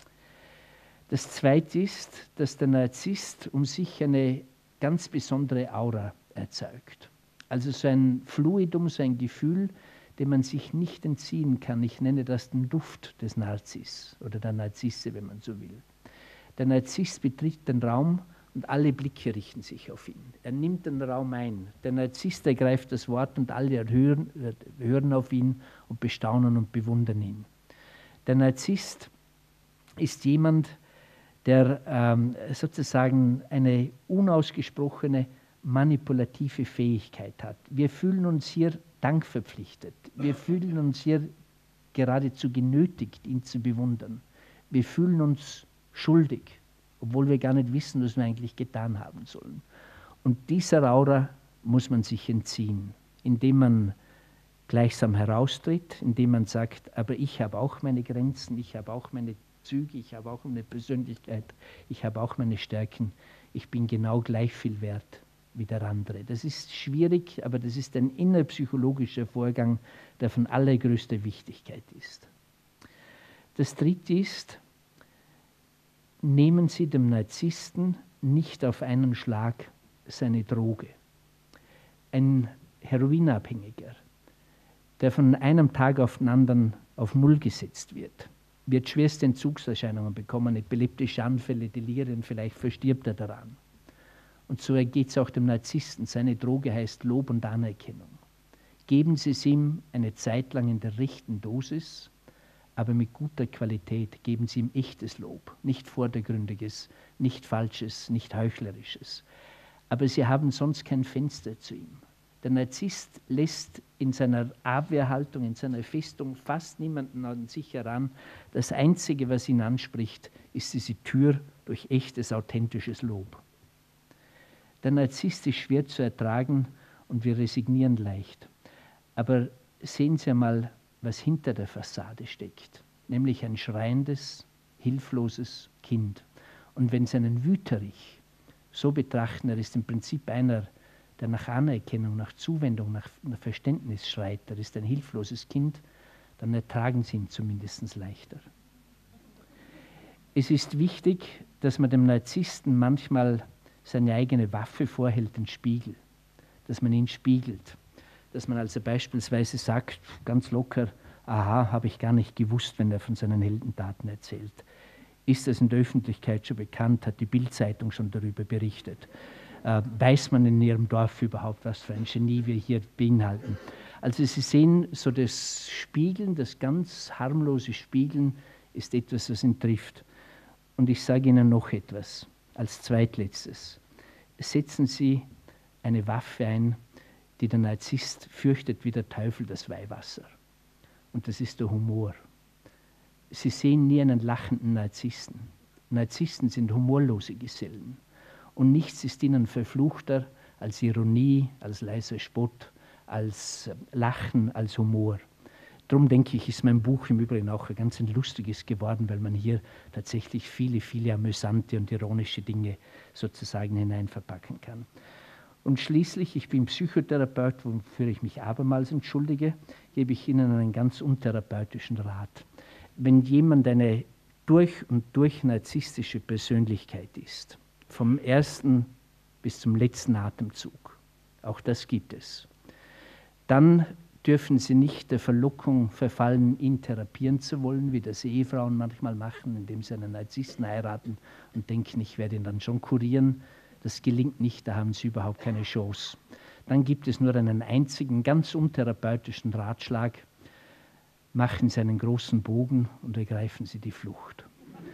Das Zweite ist, dass der Narzisst um sich eine ganz besondere Aura erzeugt. Also so ein Fluidum, so ein Gefühl, dem man sich nicht entziehen kann. Ich nenne das den Duft des Narzis oder der Narzisse, wenn man so will. Der Narziss betritt den Raum und alle Blicke richten sich auf ihn. Er nimmt den Raum ein. Der Narziss ergreift das Wort und alle hören, hören auf ihn und bestaunen und bewundern ihn. Der Narziss ist jemand, der ähm, sozusagen eine unausgesprochene manipulative Fähigkeit hat. Wir fühlen uns hier dankverpflichtet. Wir fühlen uns hier geradezu genötigt, ihn zu bewundern. Wir fühlen uns schuldig, obwohl wir gar nicht wissen, was wir eigentlich getan haben sollen. Und dieser Aura muss man sich entziehen, indem man gleichsam heraustritt, indem man sagt, aber ich habe auch meine Grenzen, ich habe auch meine Züge, ich habe auch eine Persönlichkeit, ich habe auch meine Stärken, ich bin genau gleich viel wert wie der andere. Das ist schwierig, aber das ist ein innerpsychologischer Vorgang, der von allergrößter Wichtigkeit ist. Das Dritte ist, nehmen Sie dem Narzissten nicht auf einen Schlag seine Droge. Ein Heroinabhängiger, der von einem Tag auf den anderen auf Null gesetzt wird, wird schwerste Entzugserscheinungen bekommen, epileptische Anfälle, Delirien, vielleicht verstirbt er daran. Und so geht es auch dem Narzissten. Seine Droge heißt Lob und Anerkennung. Geben Sie es ihm eine Zeit lang in der rechten Dosis, aber mit guter Qualität. Geben Sie ihm echtes Lob, nicht vordergründiges, nicht falsches, nicht heuchlerisches. Aber Sie haben sonst kein Fenster zu ihm. Der Narzisst lässt in seiner Abwehrhaltung, in seiner Festung fast niemanden an sich heran. Das Einzige, was ihn anspricht, ist diese Tür durch echtes, authentisches Lob. Der Narzisst ist schwer zu ertragen und wir resignieren leicht. Aber sehen Sie einmal, was hinter der Fassade steckt, nämlich ein schreiendes, hilfloses Kind. Und wenn Sie einen Wüterich so betrachten, er ist im Prinzip einer, der nach Anerkennung, nach Zuwendung, nach, nach Verständnis schreit, er ist ein hilfloses Kind, dann ertragen Sie ihn zumindest leichter. Es ist wichtig, dass man dem Narzissten manchmal seine eigene Waffe vorhält, den Spiegel, dass man ihn spiegelt, dass man also beispielsweise sagt, ganz locker, aha, habe ich gar nicht gewusst, wenn er von seinen Heldentaten erzählt. Ist das in der Öffentlichkeit schon bekannt? Hat die Bild-Zeitung schon darüber berichtet? Äh, weiß man in Ihrem Dorf überhaupt, was für ein Genie wir hier beinhalten? Also Sie sehen, so das Spiegeln, das ganz harmlose Spiegeln ist etwas, was ihn trifft. Und ich sage Ihnen noch etwas, als zweitletztes. Setzen Sie eine Waffe ein, die der Narzisst fürchtet wie der Teufel das Weihwasser. Und das ist der Humor. Sie sehen nie einen lachenden Narzissten. Narzissten sind humorlose Gesellen. Und nichts ist ihnen verfluchter als Ironie, als leiser Spott, als Lachen, als Humor. Darum denke ich, ist mein Buch im Übrigen auch ein ganz ein lustiges geworden, weil man hier tatsächlich viele, viele amüsante und ironische Dinge sozusagen hineinverpacken kann. Und schließlich, ich bin Psychotherapeut, wofür ich mich abermals entschuldige, gebe ich Ihnen einen ganz untherapeutischen Rat. Wenn jemand eine durch und durch narzisstische Persönlichkeit ist, vom ersten bis zum letzten Atemzug, auch das gibt es, dann dürfen Sie nicht der Verlockung verfallen, ihn therapieren zu wollen, wie das Ehefrauen manchmal machen, indem sie einen Narzissten heiraten und denken, ich werde ihn dann schon kurieren. Das gelingt nicht, da haben Sie überhaupt keine Chance. Dann gibt es nur einen einzigen, ganz untherapeutischen Ratschlag. Machen Sie einen großen Bogen und ergreifen Sie die Flucht.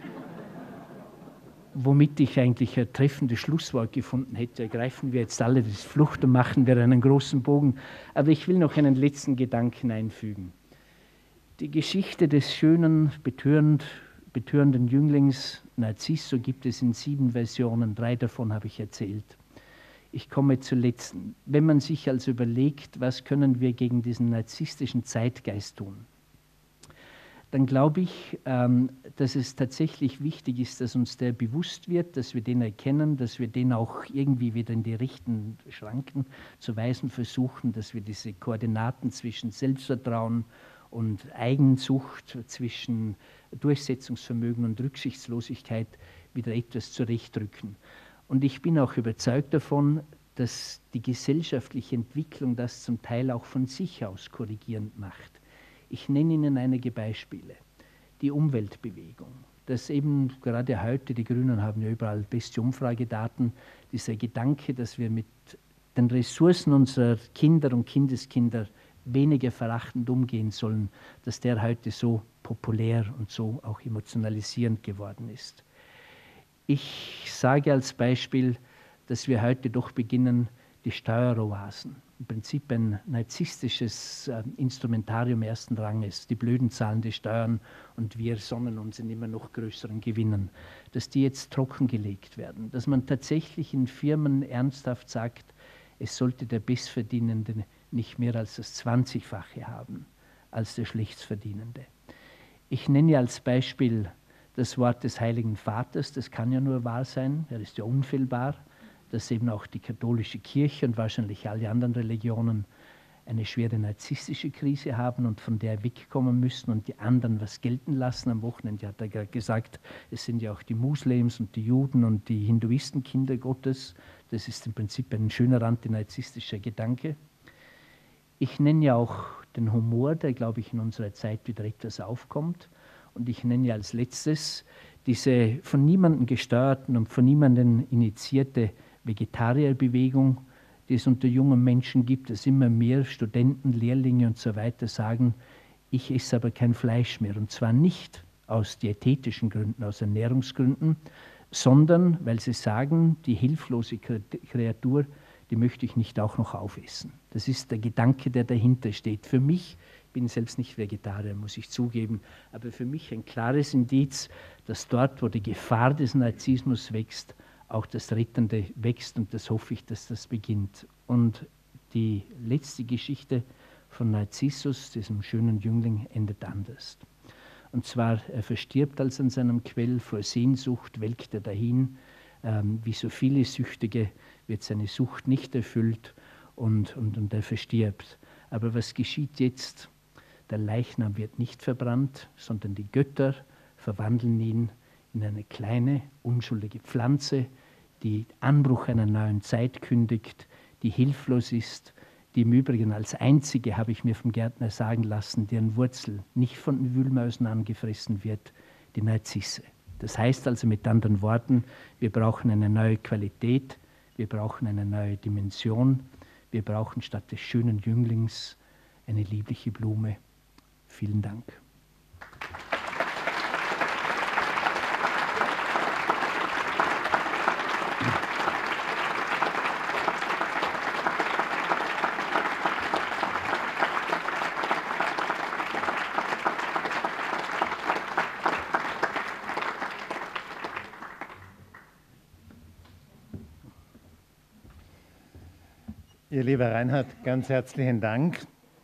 Womit ich eigentlich ein treffendes Schlusswort gefunden hätte, ergreifen wir jetzt alle die Flucht und machen wir einen großen Bogen. Aber ich will noch einen letzten Gedanken einfügen. Die Geschichte des schönen, betörend, betörenden Jünglings Narzisso gibt es in sieben Versionen, drei davon habe ich erzählt. Ich komme zur letzten. Wenn man sich also überlegt, was können wir gegen diesen narzisstischen Zeitgeist tun, dann glaube ich, ähm, dass es tatsächlich wichtig ist, dass uns der bewusst wird, dass wir den erkennen, dass wir den auch irgendwie wieder in die richtigen Schranken zu weisen versuchen, dass wir diese Koordinaten zwischen Selbstvertrauen und Eigensucht, zwischen Durchsetzungsvermögen und Rücksichtslosigkeit wieder etwas zurechtrücken. Und ich bin auch überzeugt davon, dass die gesellschaftliche Entwicklung das zum Teil auch von sich aus korrigierend macht. Ich nenne Ihnen einige Beispiele. Die Umweltbewegung, dass eben gerade heute, die Grünen haben ja überall beste Umfragedaten, dieser Gedanke, dass wir mit den Ressourcen unserer Kinder und Kindeskinder weniger verachtend umgehen sollen, dass der heute so populär und so auch emotionalisierend geworden ist. Ich sage als Beispiel, dass wir heute doch beginnen, die Steueroasen, im Prinzip ein narzisstisches äh, Instrumentarium ersten Ranges, die blöden Zahlen, die Steuern und wir sonnen uns in immer noch größeren Gewinnen, dass die jetzt trockengelegt werden, dass man tatsächlich in Firmen ernsthaft sagt, es sollte der Bestverdienende nicht mehr als das zwanzigfache haben als der Schlechtsverdienende. Ich nenne als Beispiel das Wort des Heiligen Vaters, das kann ja nur wahr sein, er ist ja unfehlbar, dass eben auch die katholische Kirche und wahrscheinlich alle anderen Religionen eine schwere narzisstische Krise haben und von der wegkommen müssen und die anderen was gelten lassen. Am Wochenende hat er gesagt, es sind ja auch die Muslims und die Juden und die Hinduisten Kinder Gottes. Das ist im Prinzip ein schöner antinarzisstischer Gedanke. Ich nenne ja auch den Humor, der, glaube ich, in unserer Zeit wieder etwas aufkommt. Und ich nenne ja als letztes diese von niemandem gesteuerten und von niemandem initiierte Vegetarierbewegung, die es unter jungen Menschen gibt, dass immer mehr Studenten, Lehrlinge und so weiter sagen, ich esse aber kein Fleisch mehr. Und zwar nicht aus diätetischen Gründen, aus Ernährungsgründen, sondern weil sie sagen, die hilflose Kreatur, die möchte ich nicht auch noch aufessen. Das ist der Gedanke, der dahinter steht. Für mich, ich bin selbst nicht Vegetarier, muss ich zugeben, aber für mich ein klares Indiz, dass dort, wo die Gefahr des Narzissmus wächst, auch das Rettende wächst und das hoffe ich, dass das beginnt. Und die letzte Geschichte von Narzissus, diesem schönen Jüngling, endet anders. Und zwar, er verstirbt als an seinem Quell, vor Sehnsucht welkt er dahin. Ähm, wie so viele Süchtige wird seine Sucht nicht erfüllt und, und, und er verstirbt. Aber was geschieht jetzt? Der Leichnam wird nicht verbrannt, sondern die Götter verwandeln ihn in eine kleine, unschuldige Pflanze, die Anbruch einer neuen Zeit kündigt, die hilflos ist, die im Übrigen als einzige, habe ich mir vom Gärtner sagen lassen, deren Wurzel nicht von den Wühlmäusen angefressen wird, die Narzisse. Das heißt also mit anderen Worten, wir brauchen eine neue Qualität, wir brauchen eine neue Dimension, wir brauchen statt des schönen Jünglings eine liebliche Blume. Vielen Dank. Ihr lieber Reinhard, ganz herzlichen Dank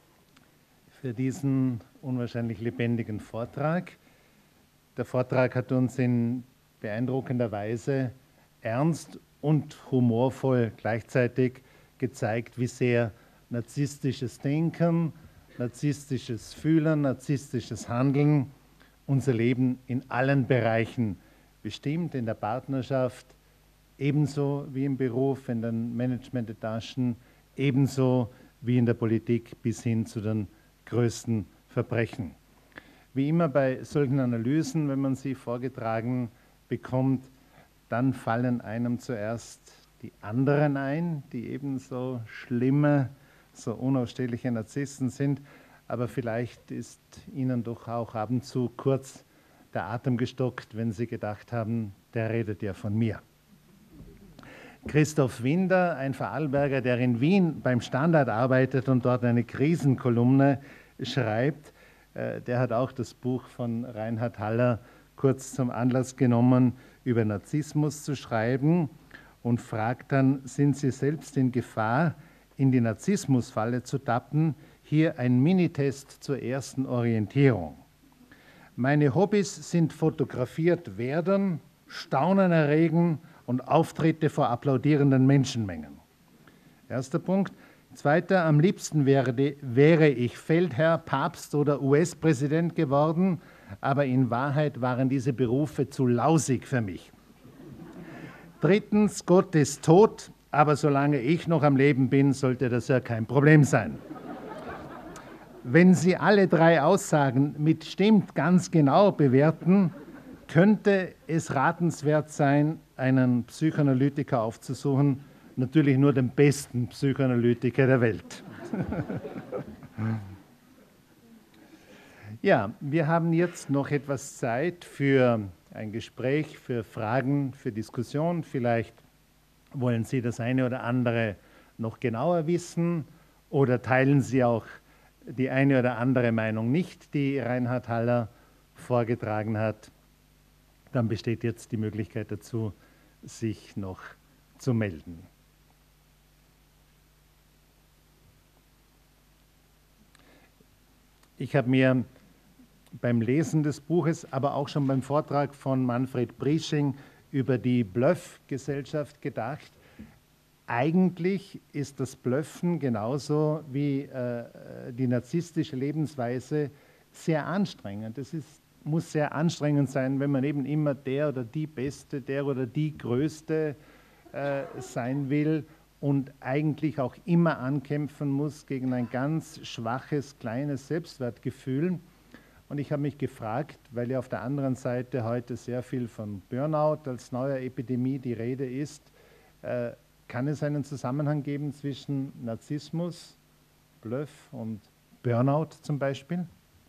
für diesen unwahrscheinlich lebendigen Vortrag. Der Vortrag hat uns in beeindruckender Weise ernst und humorvoll gleichzeitig gezeigt, wie sehr narzisstisches Denken, narzisstisches Fühlen, narzisstisches Handeln unser Leben in allen Bereichen bestimmt, in der Partnerschaft, ebenso wie im Beruf, in den Managementetaschen, ebenso wie in der Politik bis hin zu den größten Verbrechen. Wie immer bei solchen Analysen, wenn man sie vorgetragen bekommt, dann fallen einem zuerst die anderen ein, die ebenso schlimme, so unausstehliche Narzissten sind, aber vielleicht ist ihnen doch auch ab und zu kurz der Atem gestockt, wenn sie gedacht haben, der redet ja von mir. Christoph Winder, ein Vorarlberger, der in Wien beim Standard arbeitet und dort eine Krisenkolumne schreibt, äh, der hat auch das Buch von Reinhard Haller kurz zum Anlass genommen, über Narzissmus zu schreiben und fragt dann, sind Sie selbst in Gefahr, in die Narzissmusfalle zu tappen? Hier ein Minitest zur ersten Orientierung. Meine Hobbys sind fotografiert werden, Staunen erregen und Auftritte vor applaudierenden Menschenmengen. Erster Punkt. Zweiter, am liebsten wäre, die, wäre ich Feldherr, Papst oder U S-Präsident geworden, aber in Wahrheit waren diese Berufe zu lausig für mich. Drittens, Gott ist tot, aber solange ich noch am Leben bin, sollte das ja kein Problem sein. Wenn Sie alle drei Aussagen mit stimmt ganz genau bewerten, könnte es ratenswert sein, einen Psychoanalytiker aufzusuchen, natürlich nur den besten Psychoanalytiker der Welt. Ja, wir haben jetzt noch etwas Zeit für ein Gespräch, für Fragen, für Diskussion. Vielleicht wollen Sie das eine oder andere noch genauer wissen oder teilen Sie auch die eine oder andere Meinung nicht, die Reinhard Haller vorgetragen hat. Dann besteht jetzt die Möglichkeit dazu, sich noch zu melden. Ich habe mir beim Lesen des Buches, aber auch schon beim Vortrag von Manfred Briesching über die Bluff-Gesellschaft gedacht, eigentlich ist das Blöffen genauso wie äh, die narzisstische Lebensweise sehr anstrengend. Es ist, muss sehr anstrengend sein, wenn man eben immer der oder die Beste, der oder die Größte äh, sein will und eigentlich auch immer ankämpfen muss gegen ein ganz schwaches, kleines Selbstwertgefühl. Und ich habe mich gefragt, weil ja auf der anderen Seite heute sehr viel von Burnout als neuer Epidemie die Rede ist, äh, kann es einen Zusammenhang geben zwischen Narzissmus, Bluff und Burnout zum Beispiel?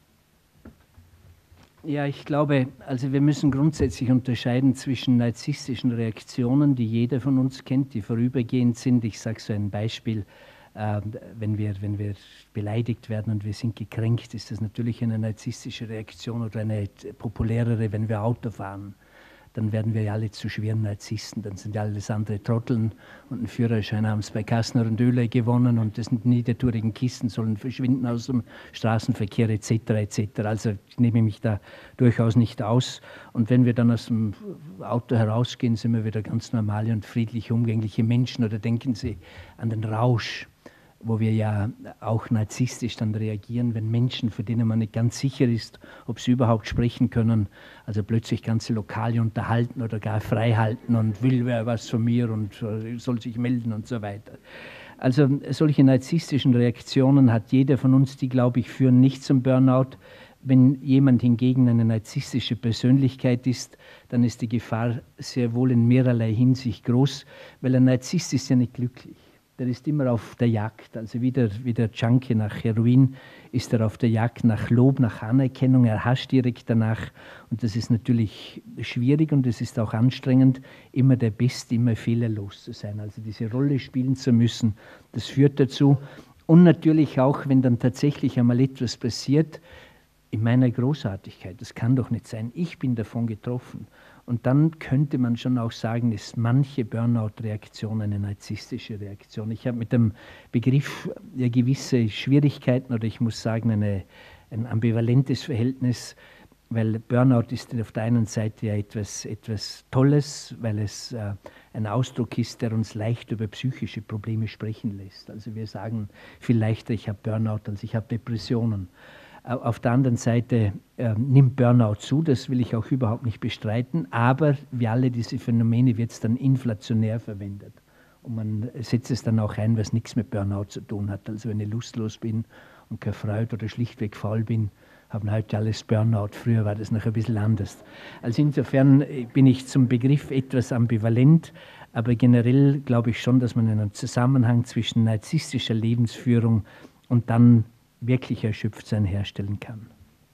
Ja, ich glaube, also wir müssen grundsätzlich unterscheiden zwischen narzisstischen Reaktionen, die jeder von uns kennt, die vorübergehend sind. Ich sage so ein Beispiel. Äh, wenn, wir, wenn wir beleidigt werden und wir sind gekränkt, ist das natürlich eine narzisstische Reaktion oder eine populärere, wenn wir Auto fahren. Dann werden wir ja alle zu schweren Narzissten, dann sind ja alles andere Trotteln und einen Führerschein haben es bei Kastner und Oehler gewonnen und das sind niedertourigen Kisten, sollen verschwinden aus dem Straßenverkehr et cetera et cetera. Also ich nehme mich da durchaus nicht aus. Und wenn wir dann aus dem Auto herausgehen, sind wir wieder ganz normale und friedliche, umgängliche Menschen. Oder denken Sie an den Rausch, wo wir ja auch narzisstisch dann reagieren, wenn Menschen, für denen man nicht ganz sicher ist, ob sie überhaupt sprechen können, also plötzlich ganze Lokale unterhalten oder gar frei halten und will wer was von mir und soll sich melden und so weiter. Also solche narzisstischen Reaktionen hat jeder von uns, die, glaube ich, führen nicht zum Burnout. Wenn jemand hingegen eine narzisstische Persönlichkeit ist, dann ist die Gefahr sehr wohl in mehrerlei Hinsicht groß, weil ein Narzisst ist ja nicht glücklich. Der ist immer auf der Jagd, also wie der, wie der Junkie nach Heroin ist er auf der Jagd nach Lob, nach Anerkennung, er hascht direkt danach und das ist natürlich schwierig und es ist auch anstrengend, immer der Beste, immer fehlerlos zu sein, also diese Rolle spielen zu müssen, das führt dazu und natürlich auch, wenn dann tatsächlich einmal etwas passiert, in meiner Großartigkeit, das kann doch nicht sein, ich bin davon getroffen. Und dann könnte man schon auch sagen, ist manche Burnout-Reaktion eine narzisstische Reaktion. Ich habe mit dem Begriff ja gewisse Schwierigkeiten oder ich muss sagen, eine, ein ambivalentes Verhältnis, weil Burnout ist auf der einen Seite ja etwas, etwas Tolles, weil es äh, ein Ausdruck ist, der uns leicht über psychische Probleme sprechen lässt. Also wir sagen viel leichter, ich habe Burnout, als ich habe Depressionen. Auf der anderen Seite äh, nimmt Burnout zu, das will ich auch überhaupt nicht bestreiten, aber wie alle diese Phänomene wird es dann inflationär verwendet. Und man setzt es dann auch ein, was nichts mit Burnout zu tun hat. Also wenn ich lustlos bin und keine Freude oder schlichtweg faul bin, haben heute alles Burnout. Früher war das noch ein bisschen anders. Also insofern bin ich zum Begriff etwas ambivalent, aber generell glaube ich schon, dass man einen Zusammenhang zwischen narzisstischer Lebensführung und dann wirklich Erschöpftsein herstellen kann.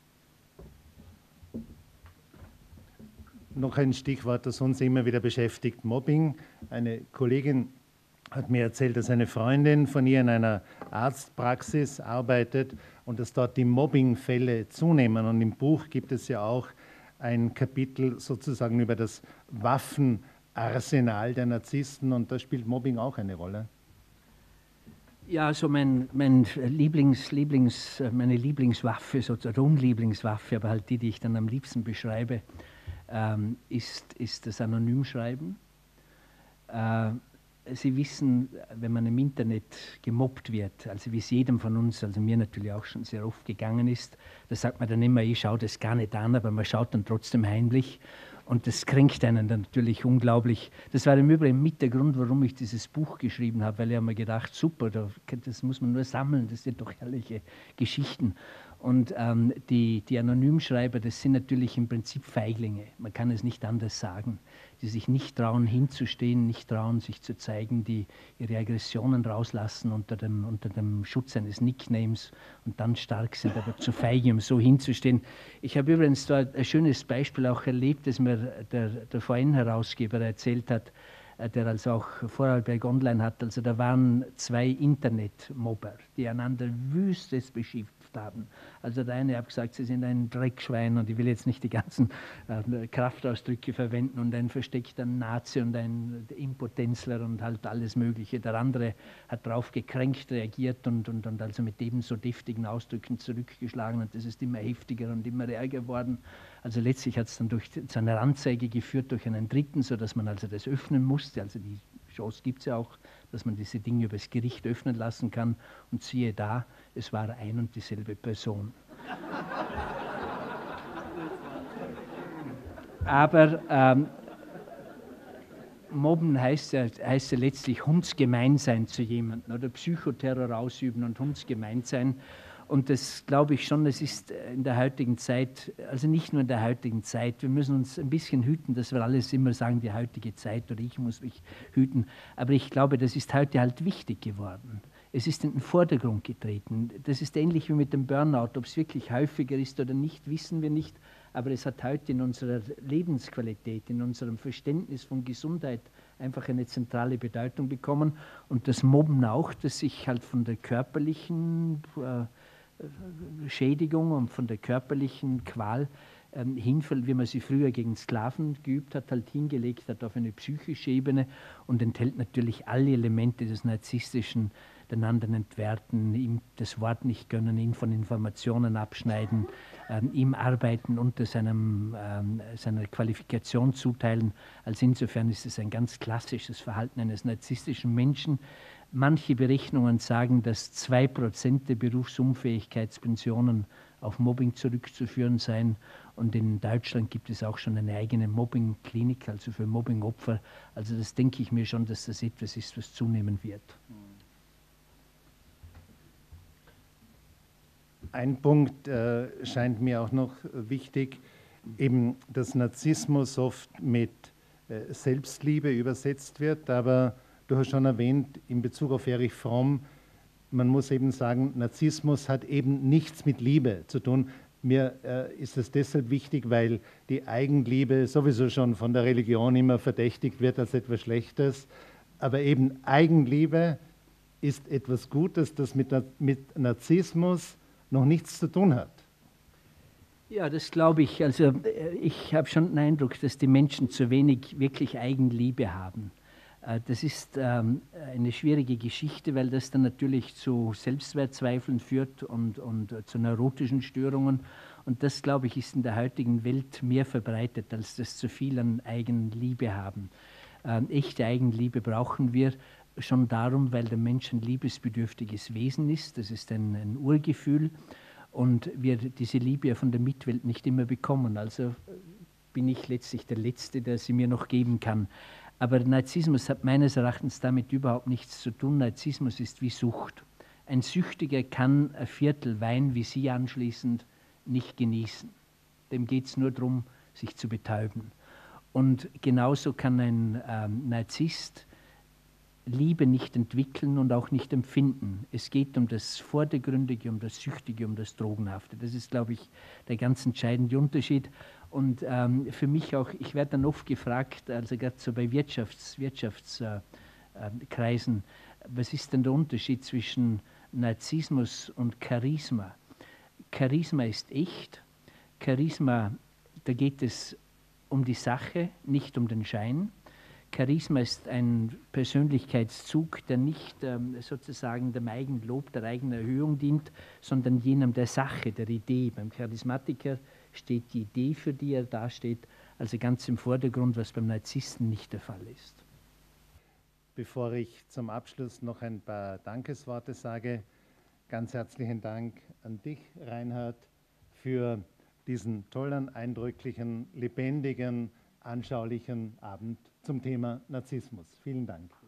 Noch ein Stichwort, das uns immer wieder beschäftigt, Mobbing. Eine Kollegin hat mir erzählt, dass eine Freundin von ihr in einer Arztpraxis arbeitet und dass dort die Mobbingfälle zunehmen. Und im Buch gibt es ja auch ein Kapitel sozusagen über das Waffenarsenal der Narzissten und da spielt Mobbing auch eine Rolle. Ja, also mein, mein Lieblings, Lieblings, meine Lieblingswaffe, sozusagen Unlieblingswaffe, aber halt die, die ich dann am liebsten beschreibe, ähm, ist, ist das Anonymschreiben. Äh, Sie wissen, wenn man im Internet gemobbt wird, also wie es jedem von uns, also mir natürlich auch schon sehr oft gegangen ist, da sagt man dann immer, ich schaue das gar nicht an, aber man schaut dann trotzdem heimlich. Und das kränkt einen dann natürlich unglaublich. Das war im Übrigen mit der Grund, warum ich dieses Buch geschrieben habe, weil ich habe mir gedacht, super, das muss man nur sammeln, das sind doch herrliche Geschichten. Und ähm, die, die Anonymschreiber, das sind natürlich im Prinzip Feiglinge, man kann es nicht anders sagen, die sich nicht trauen hinzustehen, nicht trauen sich zu zeigen, die ihre Aggressionen rauslassen unter dem, unter dem Schutz eines Nicknames und dann stark sind, aber zu feige, um so hinzustehen. Ich habe übrigens da ein schönes Beispiel auch erlebt, das mir der, der V N-Herausgeber erzählt hat, der also auch Vorarlberg Online hat. Also da waren zwei Internetmobber, die einander wüstes beschimpft haben. Also der eine hat gesagt, sie sind ein Dreckschwein und ich will jetzt nicht die ganzen äh, Kraftausdrücke verwenden und ein versteckter Nazi und ein Impotenzler und halt alles Mögliche. Der andere hat darauf gekränkt reagiert und, und, und also mit ebenso deftigen Ausdrücken zurückgeschlagen und das ist immer heftiger und immer ärger geworden. Also letztlich hat es dann durch, zu einer Anzeige geführt durch einen Dritten, sodass man also das öffnen musste. Also die Chance gibt es ja auch, dass man diese Dinge übers Gericht öffnen lassen kann. Und siehe da, es war ein und dieselbe Person. Aber ähm, Mobben heißt ja, heißt ja letztlich hundsgemein sein zu jemandem oder Psychoterror ausüben und hundsgemein sein. Und das glaube ich schon, es ist in der heutigen Zeit, also nicht nur in der heutigen Zeit, wir müssen uns ein bisschen hüten, dass wir alles immer sagen, die heutige Zeit oder ich muss mich hüten. Aber ich glaube, das ist heute halt wichtig geworden. Es ist in den Vordergrund getreten. Das ist ähnlich wie mit dem Burnout. Ob es wirklich häufiger ist oder nicht, wissen wir nicht. Aber es hat heute in unserer Lebensqualität, in unserem Verständnis von Gesundheit einfach eine zentrale Bedeutung bekommen. Und das Mobben auch, das sich halt von der körperlichen äh, Schädigung und von der körperlichen Qual ähm, hinfällt, wie man sie früher gegen Sklaven geübt hat, halt hingelegt hat auf eine psychische Ebene und enthält natürlich alle Elemente des narzisstischen, den anderen entwerten, ihm das Wort nicht gönnen, ihn von Informationen abschneiden, ähm, ihm Arbeiten unter seinem, ähm, seiner Qualifikation zuteilen. Also insofern ist es ein ganz klassisches Verhalten eines narzisstischen Menschen. Manche Berechnungen sagen, dass zwei Prozent der Berufsunfähigkeitspensionen auf Mobbing zurückzuführen seien. Und in Deutschland gibt es auch schon eine eigene Mobbing-Klinik, also für Mobbingopfer. Also das denke ich mir schon, dass das etwas ist, was zunehmen wird. Ein Punkt äh, scheint mir auch noch wichtig, eben dass Narzissmus oft mit äh, Selbstliebe übersetzt wird, aber du hast schon erwähnt, in Bezug auf Erich Fromm, man muss eben sagen, Narzissmus hat eben nichts mit Liebe zu tun. Mir äh, ist es deshalb wichtig, weil die Eigenliebe sowieso schon von der Religion immer verdächtigt wird als etwas Schlechtes. Aber eben Eigenliebe ist etwas Gutes, das mit, mit Narzissmus noch nichts zu tun hat. Ja, das glaube ich. Also ich habe schon den Eindruck, dass die Menschen zu wenig wirklich Eigenliebe haben. Das ist ähm, eine schwierige Geschichte, weil das dann natürlich zu Selbstwertzweifeln führt und, und zu neurotischen Störungen. Und das, glaube ich, ist in der heutigen Welt mehr verbreitet, als das zu viel an Eigenliebe haben. Ähm, echte Eigenliebe brauchen wir schon darum, weil der Mensch ein liebesbedürftiges Wesen ist. Das ist ein, ein Urgefühl. Und wir diese Liebe ja von der Mitwelt nicht immer bekommen. Also bin ich letztlich der Letzte, der sie mir noch geben kann. Aber Narzissmus hat meines Erachtens damit überhaupt nichts zu tun. Narzissmus ist wie Sucht. Ein Süchtiger kann ein Viertel Wein wie Sie anschließend nicht genießen. Dem geht es nur darum, sich zu betäuben. Und genauso kann ein ähm, Narzisst Liebe nicht entwickeln und auch nicht empfinden. Es geht um das Vordergründige, um das Süchtige, um das Drogenhafte. Das ist, glaube ich, der ganz entscheidende Unterschied. Und ähm, für mich auch, ich werde dann oft gefragt, also gerade so bei Wirtschafts, Wirtschaftskreisen, äh, äh, was ist denn der Unterschied zwischen Narzissmus und Charisma? Charisma ist echt. Charisma, da geht es um die Sache, nicht um den Schein. Charisma ist ein Persönlichkeitszug, der nicht ähm, sozusagen dem eigenen Lob, der eigenen Erhöhung dient, sondern jenem der Sache, der Idee. Beim Charismatiker steht die Idee, für die er dasteht, also ganz im Vordergrund, was beim Narzissten nicht der Fall ist. Bevor ich zum Abschluss noch ein paar Dankesworte sage, ganz herzlichen Dank an dich, Reinhard, für diesen tollen, eindrücklichen, lebendigen anschaulichen Abend zum Thema Narzissmus. Vielen Dank.